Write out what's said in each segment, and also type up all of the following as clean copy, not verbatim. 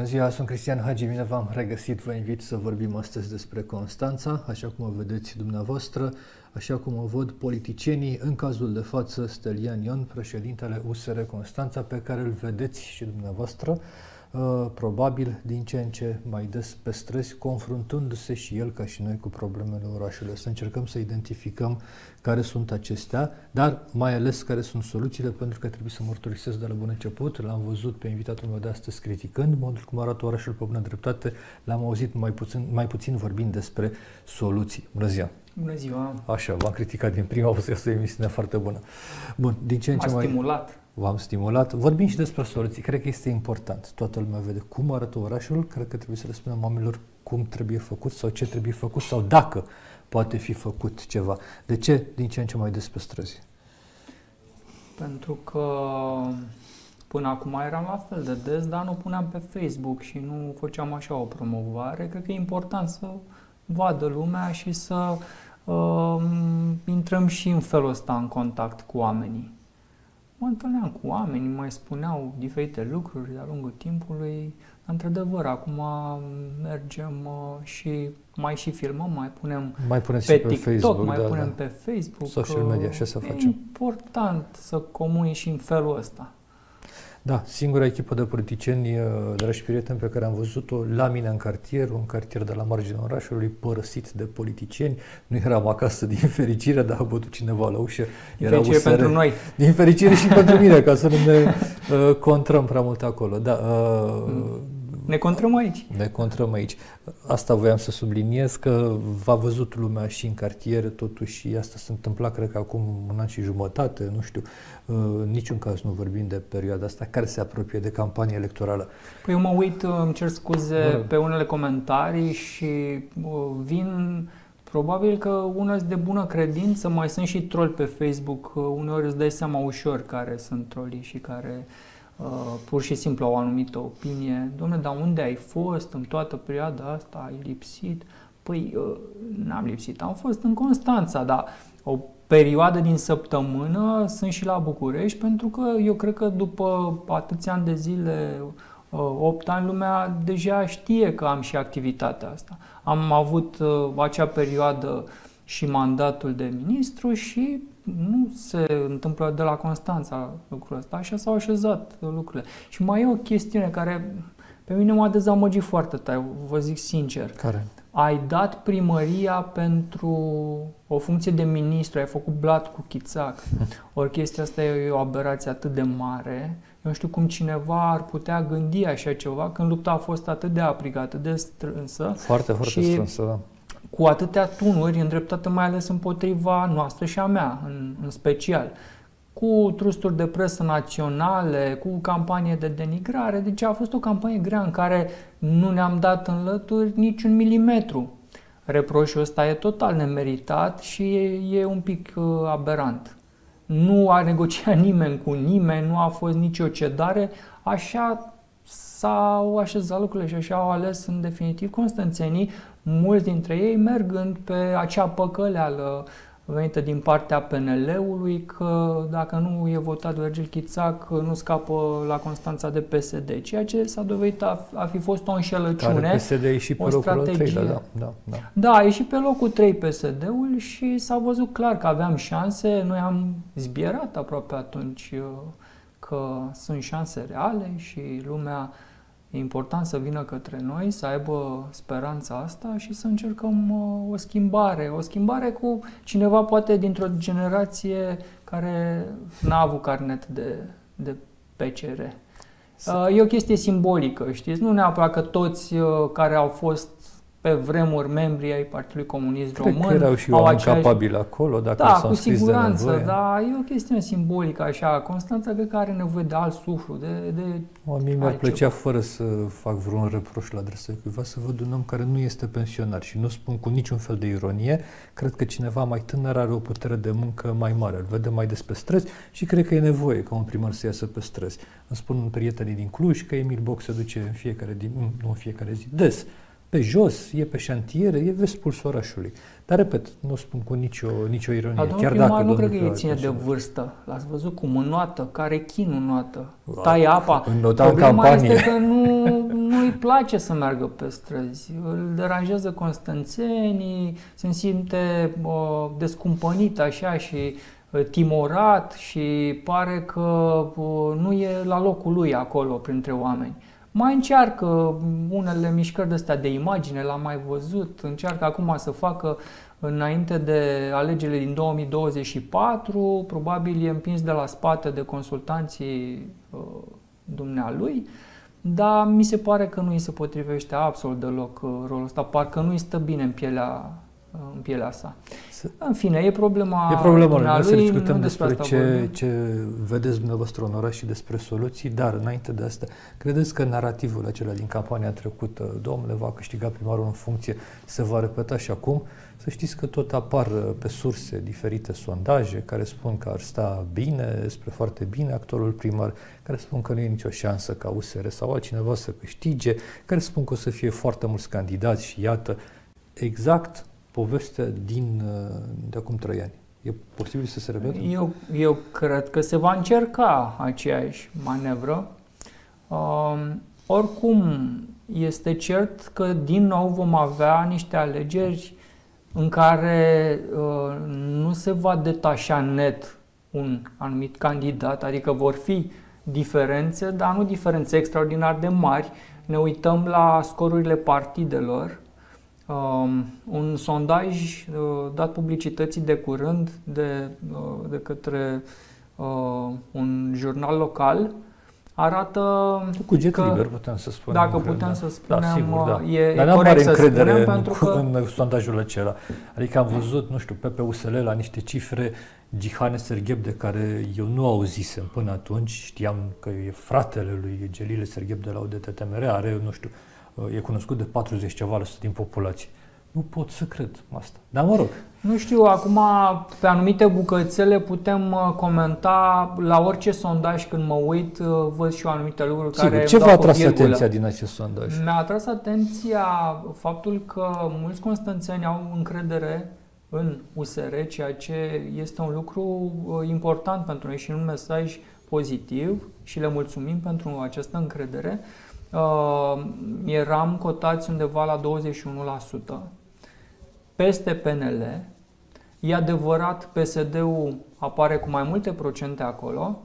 ziua, sunt Cristian Hagi, bine v-am regăsit. Vă invit să vorbim astăzi despre Constanța, așa cum o vedeți dumneavoastră, așa cum o văd politicienii, în cazul de față Stelian Ion, președintele USR Constanța, pe care îl vedeți și dumneavoastră, probabil din ce în ce mai des pe străzi, confruntându-se și el ca și noi cu problemele orașului. Să încercăm să identificăm care sunt acestea, dar mai ales care sunt soluțiile, pentru că trebuie să mărturisesc de la bun început. L-am văzut pe invitatul meu de astăzi criticând modul cum arată orașul pe bună dreptate, l-am auzit mai puțin vorbind despre soluții. Bună ziua! Bună ziua! Așa, v-am criticat din prima, a fost o emisiune foarte bună. Bun, din ce în ce mai... stimulat. V-am stimulat. Vorbim și despre soluții. Cred că este important. Toată lumea vede cum arată orașul. Cred că trebuie să le spunem oamenilor cum trebuie făcut sau ce trebuie făcut sau dacă poate fi făcut ceva. De ce? Din ce în ce mai des pe străzi? Pentru că până acum eram la fel de des, dar nu puneam pe Facebook și nu făceam așa o promovare. Cred că e important să vadă lumea și să intrăm și în felul ăsta în contact cu oamenii. Mă întâlneam cu oamenii, mai spuneau diferite lucruri de-a lungul timpului. Într-adevăr, acum mergem și mai și filmăm, mai punem pe TikTok, Facebook, mai punem pe Facebook. Social media, așa să facem. E important să comunici și în felul ăsta. Da, singura echipă de politicieni, dragi prieteni, pe care am văzut-o la mine în cartier, un cartier de la marginea orașului, părăsit de politicieni. Nu eram acasă din fericire, dar a bătut cineva la ușă. Din fericire pentru noi. Din fericire și pentru mine, ca să nu ne contrăm prea mult acolo. Da, ne contrăm aici. Ne contrăm aici. Asta voiam să subliniez, că v-a văzut lumea și în cartiere, totuși asta se întâmpla, cred că acum un an și jumătate, nu știu, niciun caz nu vorbim de perioada asta care se apropie de campanie electorală. Păi eu mă uit, îmi cer scuze, pe unele comentarii și vin, probabil că unele de bună credință, mai sunt și troli pe Facebook, uneori îți dai seama ușor care sunt trolii și care pur și simplu au o anumită opinie. Dom'le, dar unde ai fost în toată perioada asta? Ai lipsit? Păi, n-am lipsit, am fost în Constanța, dar o perioadă din săptămână sunt și la București, pentru că eu cred că după atâția ani de zile, 8 ani, lumea deja știe că am și activitatea asta. Am avut acea perioadă și mandatul de ministru și nu se întâmplă de la Constanța lucrul ăsta, așa s-au așezat lucrurile. Și mai e o chestiune care pe mine m-a dezamăgit foarte tare, vă zic sincer. Care? Ai dat primăria pentru o funcție de ministru, ai făcut blat cu chițac. Ori chestia asta e o aberație atât de mare. Eu nu știu cum cineva ar putea gândi așa ceva când lupta a fost atât de aprigată, atât de strânsă. Foarte, foarte strânsă, da. Cu atâtea tunuri îndreptate mai ales împotriva noastră și a mea, în special. Cu trusturi de presă naționale, cu campanie de denigrare. Deci a fost o campanie grea în care nu ne-am dat în lături niciun milimetru. Reproșul ăsta e total nemeritat și e un pic aberant. Nu a negociat nimeni cu nimeni, nu a fost nicio cedare, așa s-au așezat lucrurile și așa au ales în definitiv constanțenii, mulți dintre ei mergând pe acea păcăleală venită din partea PNL-ului, că dacă nu e votat Virgil Chițac, nu scapă la Constanța de PSD, ceea ce s-a dovedit a fi fost o înșelăciune, care PSD e și pe o strategie. Da, a ieșit pe locul 3 PSD-ul și s-a văzut clar că aveam șanse, noi am zbierat aproape atunci că sunt șanse reale și lumea e important să vină către noi, să aibă speranța asta și să încercăm o schimbare cu cineva poate dintr-o generație care n-a avut carnet de PCR. E o chestie simbolică, știți? Nu neapărat că toți care au fost pe vremuri membri ai Partidului Comunist Român că erau și oameni capabili acolo, dacă da, s-au scris de nevoie. Da, dar e o chestiune simbolică așa. Constanța cred că are nevoie de alt suflu, de mie mi-ar plăcea, fără să fac vreun reproș la adresa cuiva, să văd un om care nu este pensionar și nu spun cu niciun fel de ironie. Cred că cineva mai tânăr are o putere de muncă mai mare, îl vede mai des pe străzi și cred că e nevoie ca un primar să iasă pe străzi. Îmi spun prietenii din Cluj că Emil Boc se duce în fiecare zi, des, pe jos, e pe șantiere, vezi pulsul orașului. Dar, repet, nu spun cu nicio ironie. Chiar dacă nu cred că e ține de vârstă. L-ați văzut cum înnoată, care chin înnoată, taie apa. Problema este că nu-i place să meargă pe străzi. Îl deranjează constanțenii, se simte descumpănit așa și timorat și pare că nu e la locul lui acolo printre oameni. Mai încearcă unele mișcări de astea de imagine, l-am mai văzut, încearcă acum să facă înainte de alegerile din 2024, probabil e împins de la spate de consultanții dumnealui, dar mi se pare că nu îi se potrivește absolut deloc rolul ăsta, parcă nu îi stă bine în pielea sa. În fine, e problema lui, să discutăm despre ce vedeți dumneavoastră în oraș și despre soluții, dar înainte de asta, credeți că narativul acela din campania trecută, domnule, va câștiga primarul în funcție, se va repeta și acum? Să știți că tot apar pe surse diferite sondaje care spun că ar sta bine, spre foarte bine actualul primar, care spun că nu e nicio șansă ca USR sau altcineva să câștige, care spun că o să fie foarte mulți candidați și iată, exact povestea de acum 3 ani. E posibil să se repete? Eu cred că se va încerca aceeași manevră. Oricum, este cert că din nou vom avea niște alegeri în care nu se va detașa net un anumit candidat, adică vor fi diferențe, dar nu diferențe extraordinar de mari. Ne uităm la scorurile partidelor. Un sondaj dat publicității de curând de către un jurnal local arată cuget liber, putem să spunem. Dacă putem să spunem, da, sigur, da. E dar corect să spunem pentru că în sondajul acela. Adică am văzut, nu știu, pe USL la niște cifre, Gihane Sergheb, de care eu nu auzisem până atunci, știam că e fratele lui Gelile Sergheb de la UDT-TMR, are, nu știu, e cunoscut de 40 ceva la sută din populație. Nu pot să cred asta. Dar mă rog. Nu știu, acum pe anumite bucățele putem comenta la orice sondaj când mă uit, văd și eu anumite lucruri. Sigur, care ce v-a atras atenția din acest sondaj? Mi-a atras atenția faptul că mulți constanțeni au încredere în USR, ceea ce este un lucru important pentru noi și un mesaj pozitiv și le mulțumim pentru această încredere. Eram cotați undeva la 21%, peste PNL. E adevărat, PSD-ul apare cu mai multe procente acolo.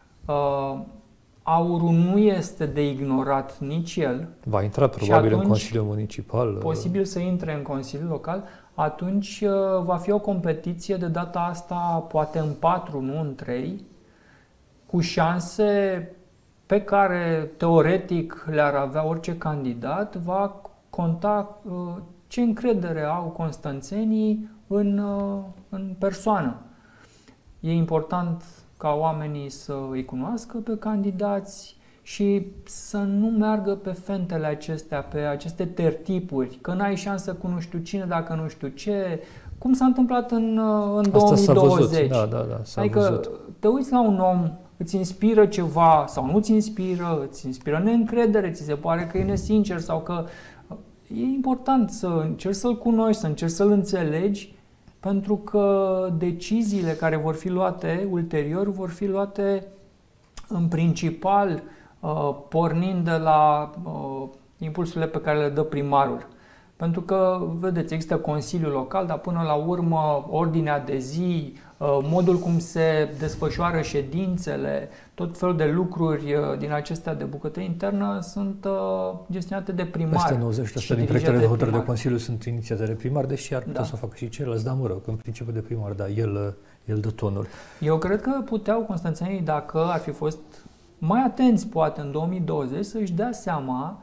Aurul nu este de ignorat nici el. Va intra probabil în Consiliul Municipal. Posibil să intre în Consiliul Local. Atunci va fi o competiție de data asta poate în 4, nu în 3, cu șanse pe care teoretic le-ar avea orice candidat. Va conta ce încredere au constanțenii în persoană. E important ca oamenii să îi cunoască pe candidați și să nu meargă pe fentele acestea, pe aceste tertipuri, că n-ai șansă cu nu știu cine dacă nu știu ce, cum s-a întâmplat în 2020. S-a văzut. Da, s-a adică văzut. Te uiți la un om, îți inspiră ceva sau nu îți inspiră neîncredere, ți se pare că e nesincer sau că e important să încerci să-l cunoști, să încerci să-l înțelegi, pentru că deciziile care vor fi luate ulterior vor fi luate în principal pornind de la impulsurile pe care le dă primarul. Pentru că, vedeți, există Consiliul Local, dar până la urmă ordinea de zi, modul cum se desfășoară ședințele, tot felul de lucruri din acestea de bucătărie internă sunt gestionate de primar. Peste 90% din proiectele de hotărâre de Consiliu sunt inițiate de primar, deși ar putea să o facă și ceilalți, dar mă rog, în principiu de primar, da, el dă tonul. Eu cred că puteau constanțenii, dacă ar fi fost mai atenți, poate, în 2020, să-și dea seama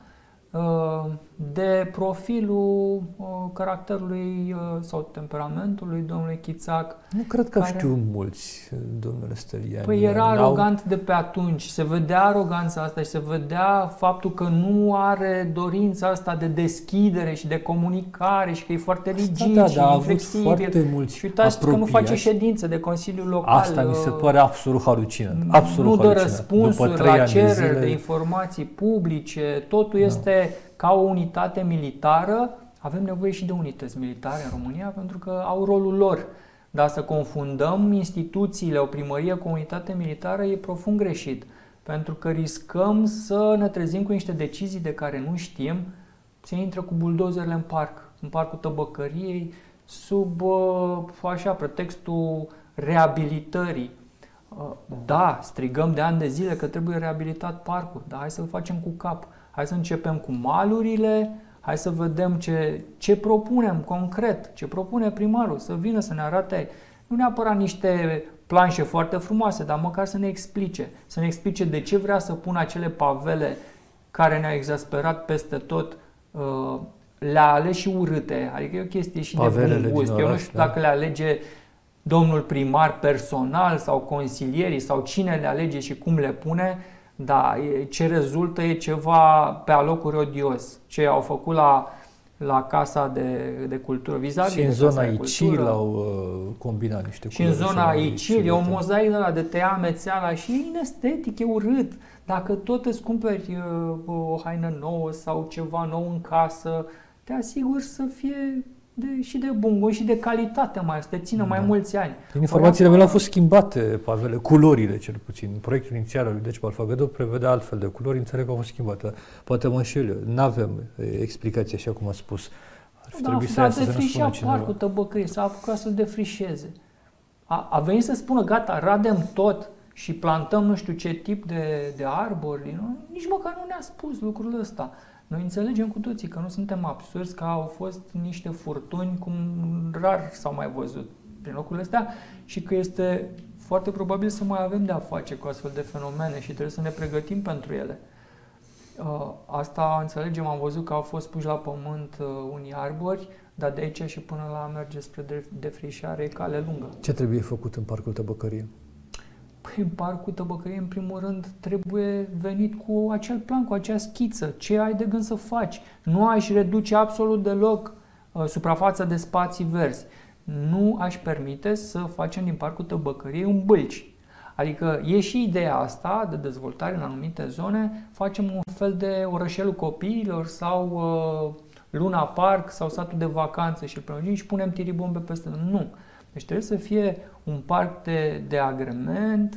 de profilul caracterului sau temperamentului domnului Chițac. Nu cred că știu mulți, domnule Steliani. Păi era arogant de pe atunci, se vedea aroganța asta și se vedea faptul că nu are dorința asta de deschidere și de comunicare și că e foarte rigid și inflexibil. Și uitați că nu face ședințe de Consiliul Local. Asta mi se pare absolut halucinant. Nu dă răspunsuri la cereri de informații publice, totul este ele ca o unitate militară. Avem nevoie și de unități militare în România pentru că au rolul lor. Dar să confundăm instituțiile, o primărie cu o unitate militară e profund greșit. Pentru că riscăm să ne trezim cu niște decizii de care nu știm. Se intră cu buldozerele în parcul Tăbăcăriei, sub așa, pretextul reabilitării. Da, strigăm de ani de zile că trebuie reabilitat parcul, dar hai să-l facem cu cap. Hai să începem cu malurile, hai să vedem ce propunem concret, ce propune primarul, să vină să ne arate, nu neapărat niște planșe foarte frumoase, dar măcar să ne explice de ce vrea să pună acele pavele care ne-au exasperat peste tot, le-a ales și urâte, adică e o chestie și pavelele de bun gust. Eu nu știu dacă le alege domnul primar personal sau consilierii sau cine le alege și cum le pune, dar ce rezultă e ceva pe alocuri odios. Ce au făcut la Casa de Cultură, vizabil și în zona Icil au combinat niște culori. Și în zona Icil e o mozaică ăla de tăia amețeala și e inestetic, e urât. Dacă tot îți cumperi o haină nouă sau ceva nou în casă, te asiguri să fie și de bun gust și de calitate mai, să te țină mai mulți ani. Din informațiile mele au fost schimbate pavele, culorile cel puțin. Proiectul inițial al lui Deci Balfagădău prevedea altfel de culori, înțeleg că au fost schimbate. Poate mă înșel eu, n-avem explicații așa cum a spus. Ar fi trebuit să defrișea parcul Tăbăcăriei, s-a apucat să-l defrișeze. A venit să spună, gata, radem tot și plantăm nu știu ce tip de arbori. Nu? Nici măcar nu ne-a spus lucrul ăsta. Noi înțelegem cu toții că nu suntem absurzi, că au fost niște furtuni cum rar s-au mai văzut prin locurile astea și că este foarte probabil să mai avem de-a face cu astfel de fenomene și trebuie să ne pregătim pentru ele. Asta înțelegem, am văzut că au fost puși la pământ unii arbori, dar de aici și până la a merge spre defrișare e cale lungă. Ce trebuie făcut în Parcul Tăbăcărie? Păi, în Parcul Tăbăcărie, în primul rând, trebuie venit cu acel plan, cu acea schiță. Ce ai de gând să faci? Nu aș reduce absolut deloc suprafața de spații verzi. Nu aș permite să facem din Parcul Tăbăcăriei un bâlci. Adică e și ideea asta de dezvoltare în anumite zone, facem un fel de orășelul copiilor sau Luna Park sau satul de vacanță și prelungim și punem tiribombe peste. Nu. Deci trebuie să fie un parc de agrement,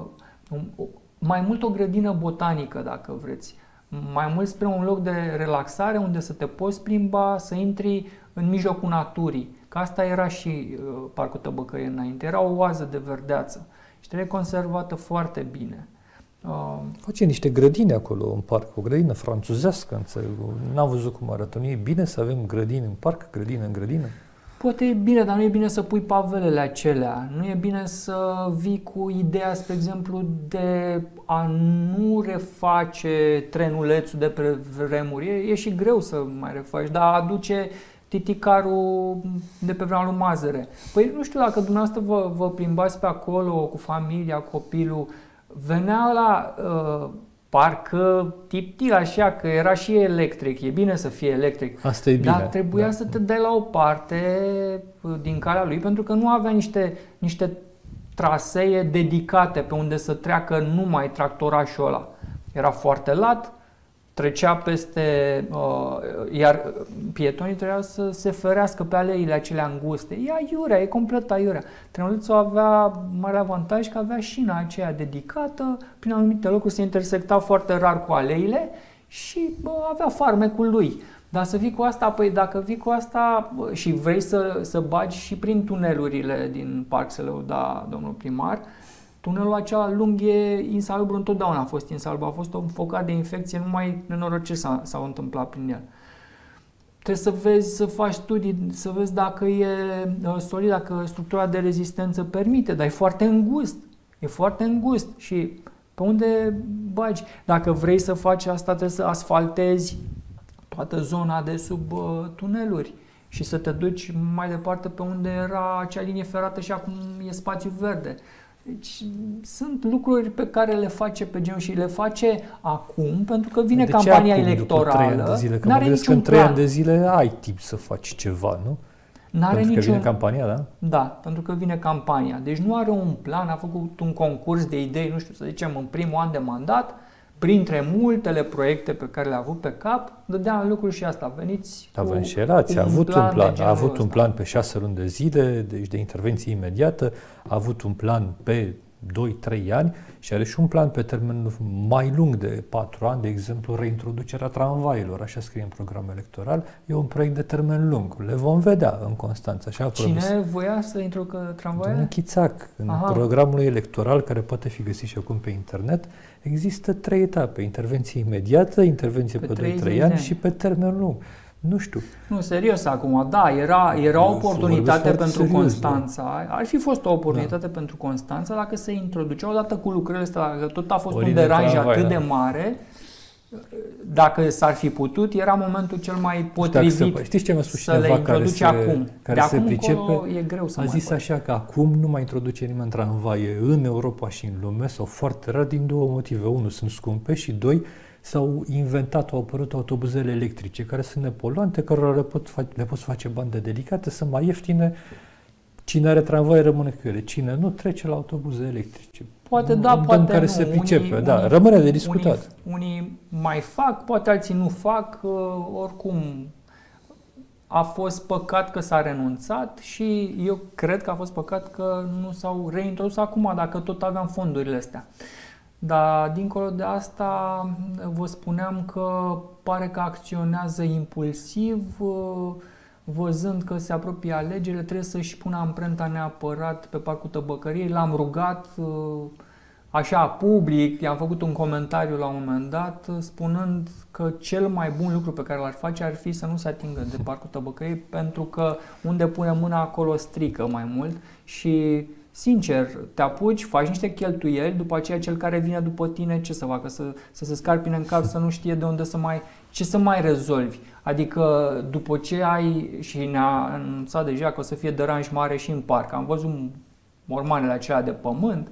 mai mult o grădină botanică, dacă vreți, mai mult spre un loc de relaxare unde să te poți plimba, să intri în mijlocul naturii. Că asta era și Parcul Tăbăcărie înainte, era o oază de verdeață și trebuie conservată foarte bine. Face niște grădini acolo în parc, o grădină franțuzească, înțeleg. N-am văzut cum arată. Nu e bine să avem grădini în parc, grădină în grădină? Poate e bine, dar nu e bine să pui pavelele acelea. Nu e bine să vii cu ideea, spre exemplu, de a nu reface trenulețul de pe vremuri. E și greu să mai refaci, dar aduce titicarul de pe vremea lui Mazăre. Păi nu știu dacă dumneavoastră vă plimbați pe acolo cu familia, copilul, venea la parcă tip-tir așa, că era și electric, e bine să fie electric. Asta e bine. Dar trebuia să te dai la o parte din calea lui, pentru că nu avea niște trasee dedicate pe unde să treacă numai tractorașul ăla. Era foarte lat, trecea peste, iar pietonii trebuia să se ferească pe aleile acelea înguste. E aiurea, e complet aiurea. Trenulețul avea mare avantaj că avea șina aceea dedicată, prin anumite locuri se intersecta foarte rar cu aleile și avea farmecul lui. Dar să vii cu asta, păi dacă vii cu asta și vrei să bagi și prin tunelurile din parc, să le da domnul primar, tunelul acela lung e insalubru, întotdeauna a fost insalubru, a fost un focat de infecție, numai nenorociri s-au întâmplat prin el. Trebuie să vezi, să faci studii, să vezi dacă e solid, dacă structura de rezistență permite, dar e foarte îngust și pe unde bagi? Dacă vrei să faci asta, trebuie să asfaltezi toată zona de sub tuneluri și să te duci mai departe pe unde era acea linie ferată și acum e spațiu verde. Deci sunt lucruri pe care le face pe genul și le face acum pentru că vine campania electorală. N-are niciun în 3 ani de zile ai timp să faci ceva, nu? Pentru că vine campania, da? Da, pentru că vine campania. Deci nu are un plan, a făcut un concurs de idei, nu știu, să zicem, în primul an de mandat, printre multele proiecte pe care le-a avut pe cap, dădea în lucru și asta. Veniți avem și relații, a avut un plan pe 6 luni de zile, deci de intervenție imediată, a avut un plan pe 2-3 ani și are și un plan pe termen mai lung de 4 ani, de exemplu reintroducerea tramvailor, așa scrie în programul electoral, e un proiect de termen lung. Le vom vedea în Constanța. Așa Cine voia să introducă tramvaile? Domnul Chițac, în programul electoral, care poate fi găsit și acum pe internet, există 3 etape: intervenție imediată, intervenție pe 2-3 ani și pe termen lung. Nu știu. Nu, serios acum, da, era o oportunitate pentru Constanța. Ar fi fost o oportunitate pentru Constanța dacă se introducea odată cu lucrările astea, că tot a fost un deranj atât de mare. Dacă s-ar fi putut, era momentul cel mai potrivit. Știți ce mi-a spus să le introduce acum. Care se pricepe, e greu să a zis așa că acum nu mai introduce nimeni tramvaie în Europa și în lume, sau foarte rar, din 2 motive. 1, sunt scumpe și 2, s-au inventat, au apărut autobuzele electrice care sunt nepoluante, cărora le poți face bande delicate, sunt mai ieftine. Cine are tramvai rămâne cu ele. Cine nu, trece la autobuze electrice. Poate da, poate care nu. Se pricepe, rămâne de discutat. Unii mai fac, poate alții nu fac, oricum a fost păcat că s-a renunțat și eu cred că a fost păcat că nu s-au reintrodus acum, dacă tot aveam fondurile astea. Dar dincolo de asta vă spuneam că pare că acționează impulsiv, văzând că se apropie alegerile, trebuie să-și pună amprenta neapărat pe Parcul Tăbăcăriei. L-am rugat așa public, i-am făcut un comentariu la un moment dat spunând că cel mai bun lucru pe care l-ar face ar fi să nu se atingă de Parcul Tăbăcăriei, pentru că unde pune mâna acolo strică mai mult și sincer, te apuci, faci niște cheltuieli, după aceea cel care vine după tine ce să facă? Să se scarpine în cap, să nu știe de unde ce să mai rezolvi. Adică după ce ai, și ne-a anunțat deja că o să fie deranj mare și în parc, am văzut mormanele acelea de pământ,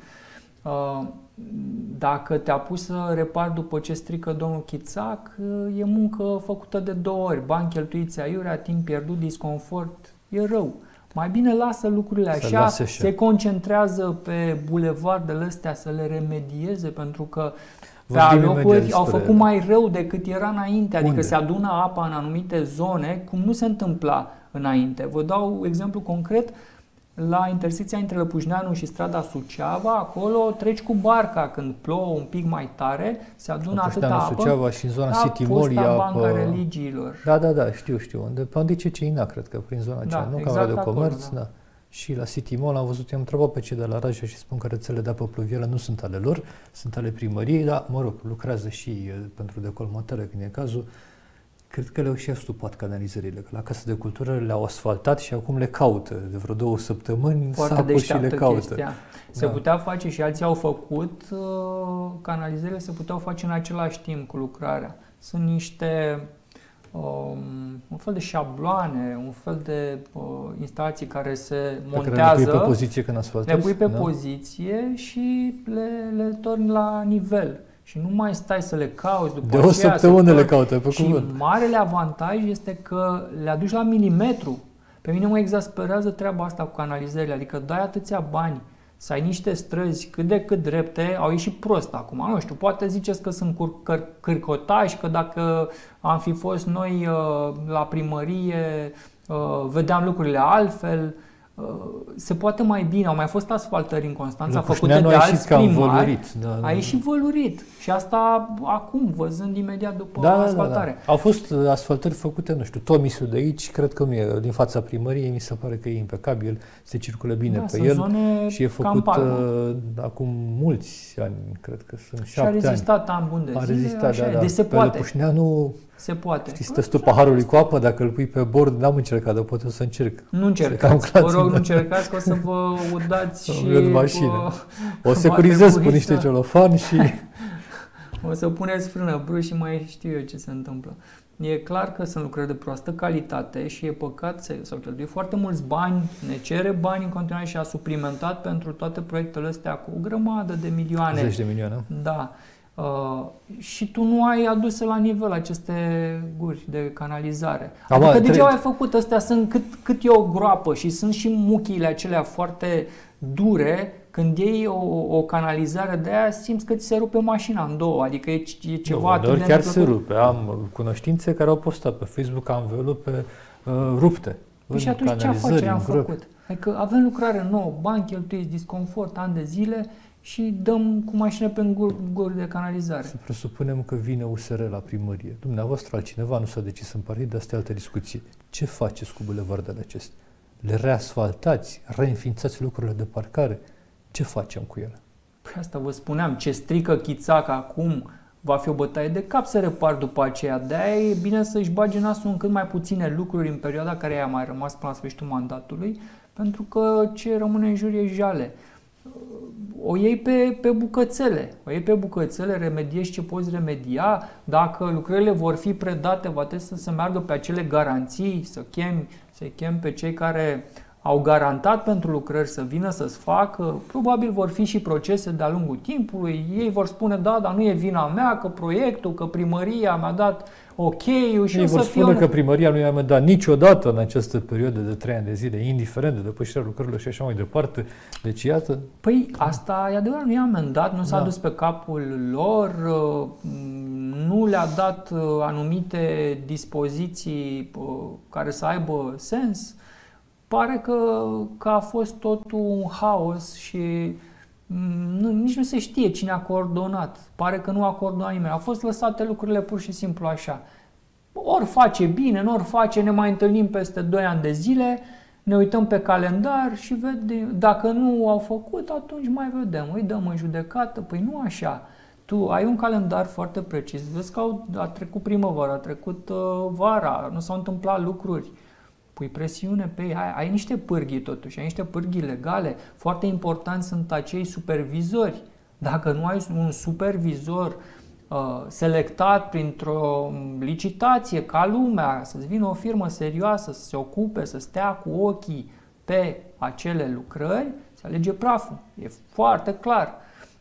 dacă te apuci să repari după ce strică domnul Chițac, e muncă făcută de 2 ori, bani cheltuiți aiurea, timp pierdut, disconfort, e rău. Mai bine lasă lucrurile așa, se concentrează pe bulevardele astea să le remedieze, pentru că pe alocuri au făcut mai rău decât era înainte, adică se adună apa în anumite zone, cum nu se întâmpla înainte. Vă dau exemplu concret, la intersecția între Lăpușneanu și strada Suceava, acolo treci cu barca când plouă un pic mai tare, se adună atâta apă. Suceava și în zona City Mall e Banca Religiilor. Da, știu. Pe unde e Ceina, cred că, prin zona aceea, nu? Exact Camera de Comerț, acolo, da. Și la City Mall am văzut, i-am întrebat pe cei de la Raja și spun că rețelele de apă pluvială nu sunt ale lor, sunt ale primăriei, dar, mă rog, lucrează și pentru decolmatare când e cazul. Cred că le-au și astupat canalizările, că la Casa de Cultură le-au asfaltat și acum le caută. De vreo 2 săptămâni sapă și le caută. Chestia. Se putea face și alții au făcut, canalizările se puteau face în același timp cu lucrarea. Sunt niște, un fel de șabloane, un fel de instalații care se montează. Le pui pe poziție când asfaltezi? Le pui pe poziție și le torni la nivel. Și nu mai stai să le cauți după aceea. De o săptămână le caută, pe cuvânt. Și marele avantaj este că le aduci la milimetru. Pe mine mă exasperează treaba asta cu canalizările, adică dai atâția bani să ai niște străzi cât de cât drepte, au ieșit prost acum. Nu știu, poate ziceți că sunt cârcotași, că dacă am fi fost noi la primărie, vedeam lucrurile altfel. Se poate mai bine, au mai fost asfaltări în Constanța făcute de alți primari, a ieșit vălurit și asta acum, văzând imediat după asfaltare. Au fost asfaltări făcute, nu știu, Tomisul de aici, cred că nu e, din fața primăriei, mi se pare că e impecabil, se circulă bine pe el și e făcut acum mulți ani, cred că sunt 7 ani. Și a rezistat ani buni de zile, a rezistat, deci se poate. Lăpușneanu, se poate. Știi, stă stupă paharului cu apă, dacă îl pui pe bord, n-am încercat, dar poate o să încerc. Nu încercați, vă rog, nu încercați, că o să vă udați și o securizez cu niște celofan și o să puneți frână brusc și mai știu eu ce se întâmplă. E clar că sunt lucrări de proastă calitate și e păcat să s-au cheltuit foarte mulți bani, ne cere bani în continuare și a suplimentat pentru toate proiectele astea cu o grămadă de milioane. 10 de milioane. Da. Și tu nu ai adus la nivel aceste guri de canalizare. Adică degeaba ai făcut, astea sunt cât e o groapă și sunt și muchiile acelea foarte dure, când iei o canalizare de aia, simți că ți se rupe mașina în două, adică e ceva atât de chiar se rupe. Am cunoștințe care au postat pe Facebook învelope rupte. Și atunci ce afacere am făcut? Adică avem lucrare nouă, bani cheltuiți, disconfort, ani de zile și dăm cu mașină pe guri de canalizare. Să presupunem că vine USR la primărie. Dumneavoastră, altcineva nu s-a decis în partid, asta e altă discuție. Ce faceți cu bulevardele acestea? Le reasfaltați? Reînființați lucrurile de parcare? Ce facem cu ele? Păi asta vă spuneam, ce strică Chițac acum va fi o bătaie de cap să repar după aceea. De-aia e bine să-și bage nasul în cât mai puține lucruri în perioada care i-a mai rămas până la sfârșitul mandatului, pentru că ce rămâne în jur e jale. O iei pe bucățele, remediezi ce poți remedia. Dacă lucrările vor fi predate, va trebui să se meargă pe acele garanții, să chem pe cei care au garantat pentru lucrări să vină să-ți facă. Probabil vor fi și procese de-a lungul timpului. Ei vor spune, da, dar nu e vina mea, că proiectul, că primăria mi-a dat ok-ul și ei vor spune că primăria nu i-a dat niciodată în această perioadă de 3 ani de zile, indiferent de depășirea lucrărilor și așa mai departe. Deci iată... Păi asta e adevărat, nu i-a amendat, nu s-a dus pe capul lor, nu le-a dat anumite dispoziții care să aibă sens. Pare că a fost totul un haos și nici nu se știe cine a coordonat. Pare că nu a coordonat nimeni. Au fost lăsate lucrurile pur și simplu așa. Ori face bine, ori face, ne mai întâlnim peste 2 ani de zile, ne uităm pe calendar și vedem. Dacă nu au făcut, atunci mai vedem. Îi dăm în judecată. Păi nu așa. Tu ai un calendar foarte precis. Vezi că a trecut primăvara, a trecut vara, nu s-au întâmplat lucruri. Pui presiune pe ei, ai niște pârghii totuși, ai niște pârghii legale. Foarte importanți sunt acei supervizori. Dacă nu ai un supervizor selectat printr-o licitație ca lumea, să-ți vină o firmă serioasă, să se ocupe, să stea cu ochii pe acele lucrări, se alege praful. E foarte clar.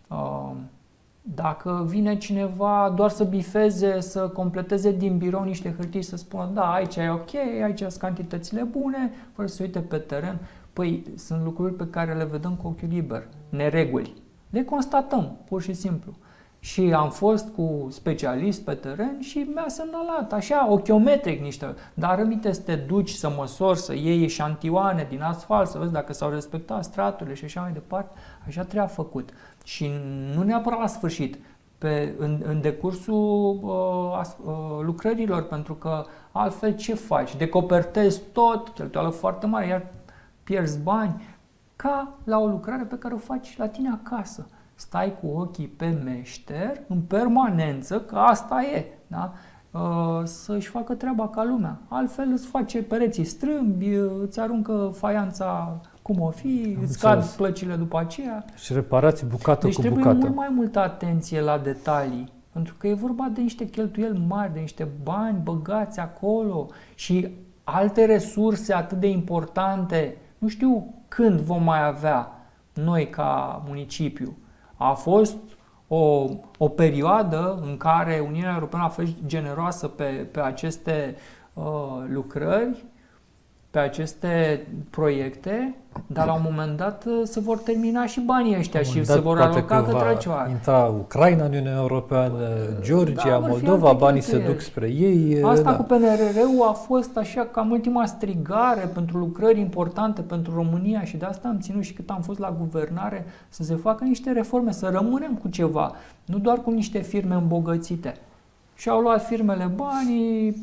Dacă vine cineva doar să bifeze, să completeze din birou niște hârtii, să spună da, aici e ok, aici sunt cantitățile bune, fără să uite pe teren, păi sunt lucruri pe care le vedem cu ochiul liber, nereguli. Le constatăm, pur și simplu. Și am fost cu specialist pe teren și mi-a semnalat, așa, ochiometric niște, dar aminte să te duci să măsori, să iei eșantioane din asfalt, să vezi dacă s-au respectat straturile și așa mai departe, așa trebuia făcut. Și nu neapărat la sfârșit, în decursul lucrărilor, pentru că altfel ce faci? Decopertezi tot, cheltuială foarte mare, iar pierzi bani, ca la o lucrare pe care o faci la tine acasă. Stai cu ochii pe meșter în permanență, că asta e, da? Să-și facă treaba ca lumea. Altfel îți face pereții strâmbi, îți aruncă faianța cum o fi, îți cad plăcile după aceea. Și reparați bucată deci cu bucată. Deci trebuie mult mai multă atenție la detalii, pentru că e vorba de niște cheltuieli mari, de niște bani băgați acolo și alte resurse atât de importante. Nu știu când vom mai avea noi ca municipiu. A fost o perioadă în care Uniunea Europeană a fost generoasă pe aceste lucrări, pe aceste proiecte, dar la un moment dat se vor termina și banii ăștia și se vor aloca către ceva. Intra Ucraina în Uniunea Europeană, Georgia, Moldova, banii se duc spre ei. Asta cu PNRR-ul a fost așa cam ultima strigare pentru lucrări importante pentru România și de asta am ținut și cât am fost la guvernare să se facă niște reforme, să rămânem cu ceva, nu doar cu niște firme îmbogățite. Și au luat firmele banii,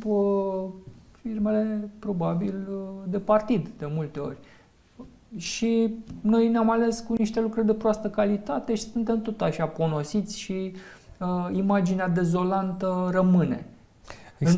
firmele probabil de partid de multe ori. Și noi ne-am ales cu niște lucruri de proastă calitate și suntem tot așa ponosiți și imaginea dezolantă rămâne. În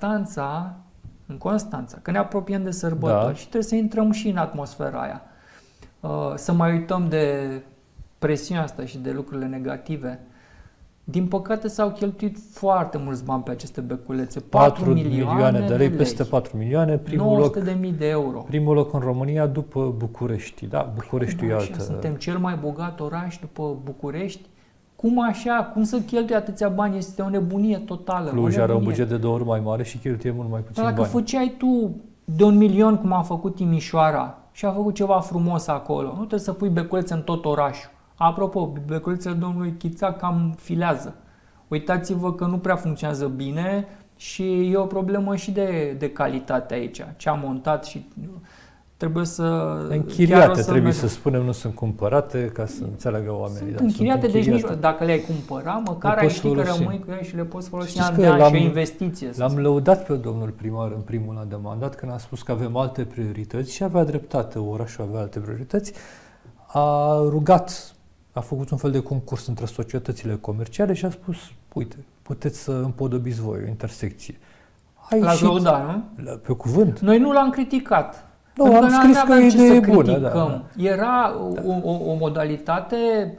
Constanța, că ne apropiem de sărbători și trebuie să intrăm și în atmosfera aia. Să mai uităm de presiunea asta și de lucrurile negative. Din păcate s-au cheltuit foarte mulți bani pe aceste beculețe. 4 milioane de lei, peste 4 milioane. 900.000 de euro. Primul loc în România după București. Da, Bucureștiul e altă. Suntem cel mai bogat oraș după București. Cum așa? Cum să cheltui atâția bani? Este o nebunie totală. Cluj are un buget de 2 ori mai mare și cheltuie mult mai puțin bani. Dacă făceai tu de 1 milion, cum a făcut Timișoara, și a făcut ceva frumos acolo. Nu trebuie să pui beculețe în tot orașul. Apropo, beculețele domnului Chițac cam filează. Uitați-vă că nu prea funcționează bine și e o problemă și de calitate aici. Ce a montat și trebuie să... Închiriate, trebuie să spunem, nu sunt cumpărate, ca să înțeleagă oamenii. Sunt închiriate, deci nici dacă le-ai cumpăra, măcar ai ști că rămâi cu ele și le poți folosi an de an și o investiție. L-am lăudat pe domnul primar în primul an de mandat când a spus că avem alte priorități și avea dreptate, orașul avea alte priorități. A rugat, a făcut un fel de concurs între societățile comerciale și a spus, uite, puteți să împodobiți voi o intersecție. L-ați lăudat, nu? Pe cuvânt. Noi nu l-am criticat. Nu, am scris că e idee bună. Da. Era o modalitate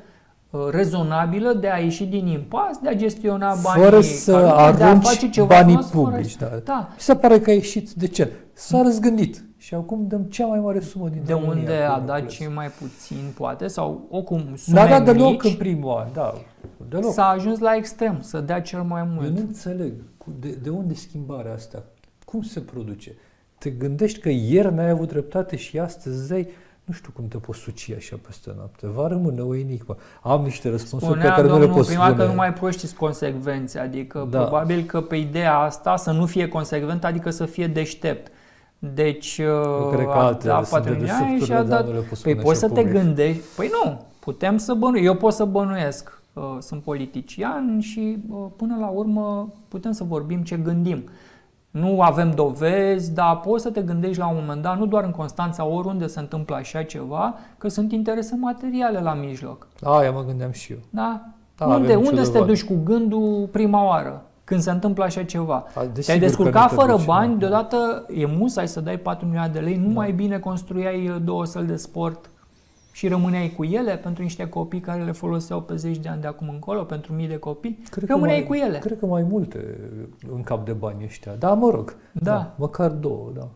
rezonabilă de a ieși din impas, de a gestiona banii, fără să arunci banii publici. Da. Mi se pare că a ieșit de ce? S-a răzgândit și acum dăm cea mai mare sumă din România. De unde a dat cei mai puțin, poate, sau oricum sume n-a dat deloc în primul an, da. Deloc. S-a ajuns la extrem, să dea cel mai mult. Eu nu înțeleg de unde schimbarea asta, cum se produce? Te gândești că ieri n-ai avut dreptate și astăzi zei, nu știu cum te poți suci așa peste noapte. Va rămâne o enigmă. Am niște răspunsuri pe care nu le pot spune. Că nu mai proștiți consecvențe, adică probabil că pe ideea asta să nu fie consecvent, adică să fie deștept. Deci cred că altele sunt de desubturile, dar nu le pot spune. Păi poți să te gândești, păi nu, putem să bănuiesc, eu pot să bănuiesc, sunt politician și până la urmă putem să vorbim ce gândim. Nu avem dovezi, dar poți să te gândești la un moment dat, nu doar în Constanța, oriunde se întâmplă așa ceva, că sunt interese materiale la mijloc. Aia mă gândeam și eu. Da? Unde să te duci cu gândul prima oară, când se întâmplă așa ceva? Te-ai descurcat fără bani, deodată e musai să dai 4 milioane de lei, nu mai bine construiai 2 săli de sport și rămâneai cu ele pentru niște copii care le foloseau pe 10 de ani de acum încolo, pentru mii de copii, rămâneai cu ele. Cred că mai multe în cap de bani ăștia, da, mă rog, da, măcar 2, da.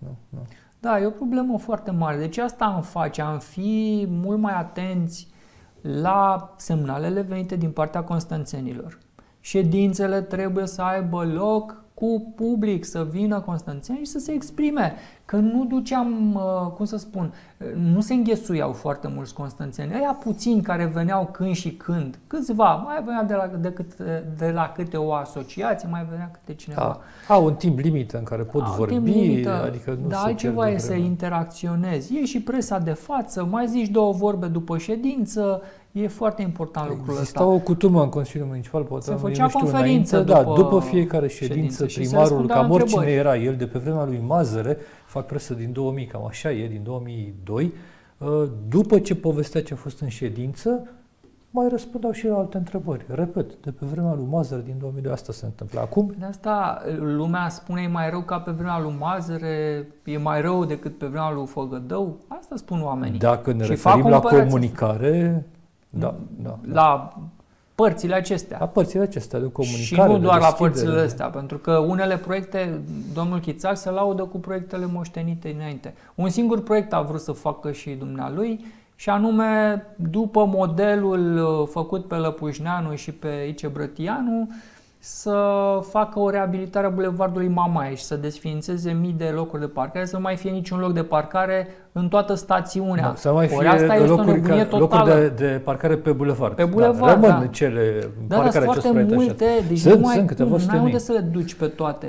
Da, e o problemă foarte mare, deci asta am face, am fi mult mai atenți la semnalele venite din partea constanțenilor. Ședințele trebuie să aibă loc cu public, să vină constanțeni și să se exprime. Că nu duceam, cum să spun, nu se înghesuiau foarte mulți constanțeni. Aia puțini care veneau când și când, câțiva, mai venea de la câte o asociație, mai venea câte cineva. Au un timp limită în care pot vorbi, adică nu dar altceva e să interacționezi. E și presa de față, mai zici 2 vorbe după ședință. E foarte important lucrul ăsta. Exista o cutumă în Consiliul Municipal, poate se făcea conferință după fiecare ședință, primarul, cam oricine era el, de pe vremea lui Mazăre, fac presă din 2000, cam așa e, din 2002, după ce povestea ce a fost în ședință, mai răspundeau și la alte întrebări. Repet, de pe vremea lui Mazăre din 2002 asta se întâmplă. Acum? De asta lumea spune e mai rău ca pe vremea lui Mazăre, e mai rău decât pe vremea lui Făgădău. Asta spun oamenii. Dacă ne referim la comunicare... Da. La părțile acestea. La părțile acestea de comunicare. Și nu doar la părțile astea, pentru că unele proiecte, domnul Chițac se laudă cu proiectele moștenite înainte. Un singur proiect a vrut să facă și dumnealui, și anume, după modelul făcut pe Lăpușneanu și pe Ice Brătianu, să facă o reabilitare a bulevardului Mamaie și să desființeze mii de locuri de parcare, să nu mai fie niciun loc de parcare în toată stațiunea. Să mai fie asta locuri de parcare pe bulevard. Pe bulevard, rămân cele parcare sunt foarte multe, deci sunt câteva nu ai unde să le duci pe toate.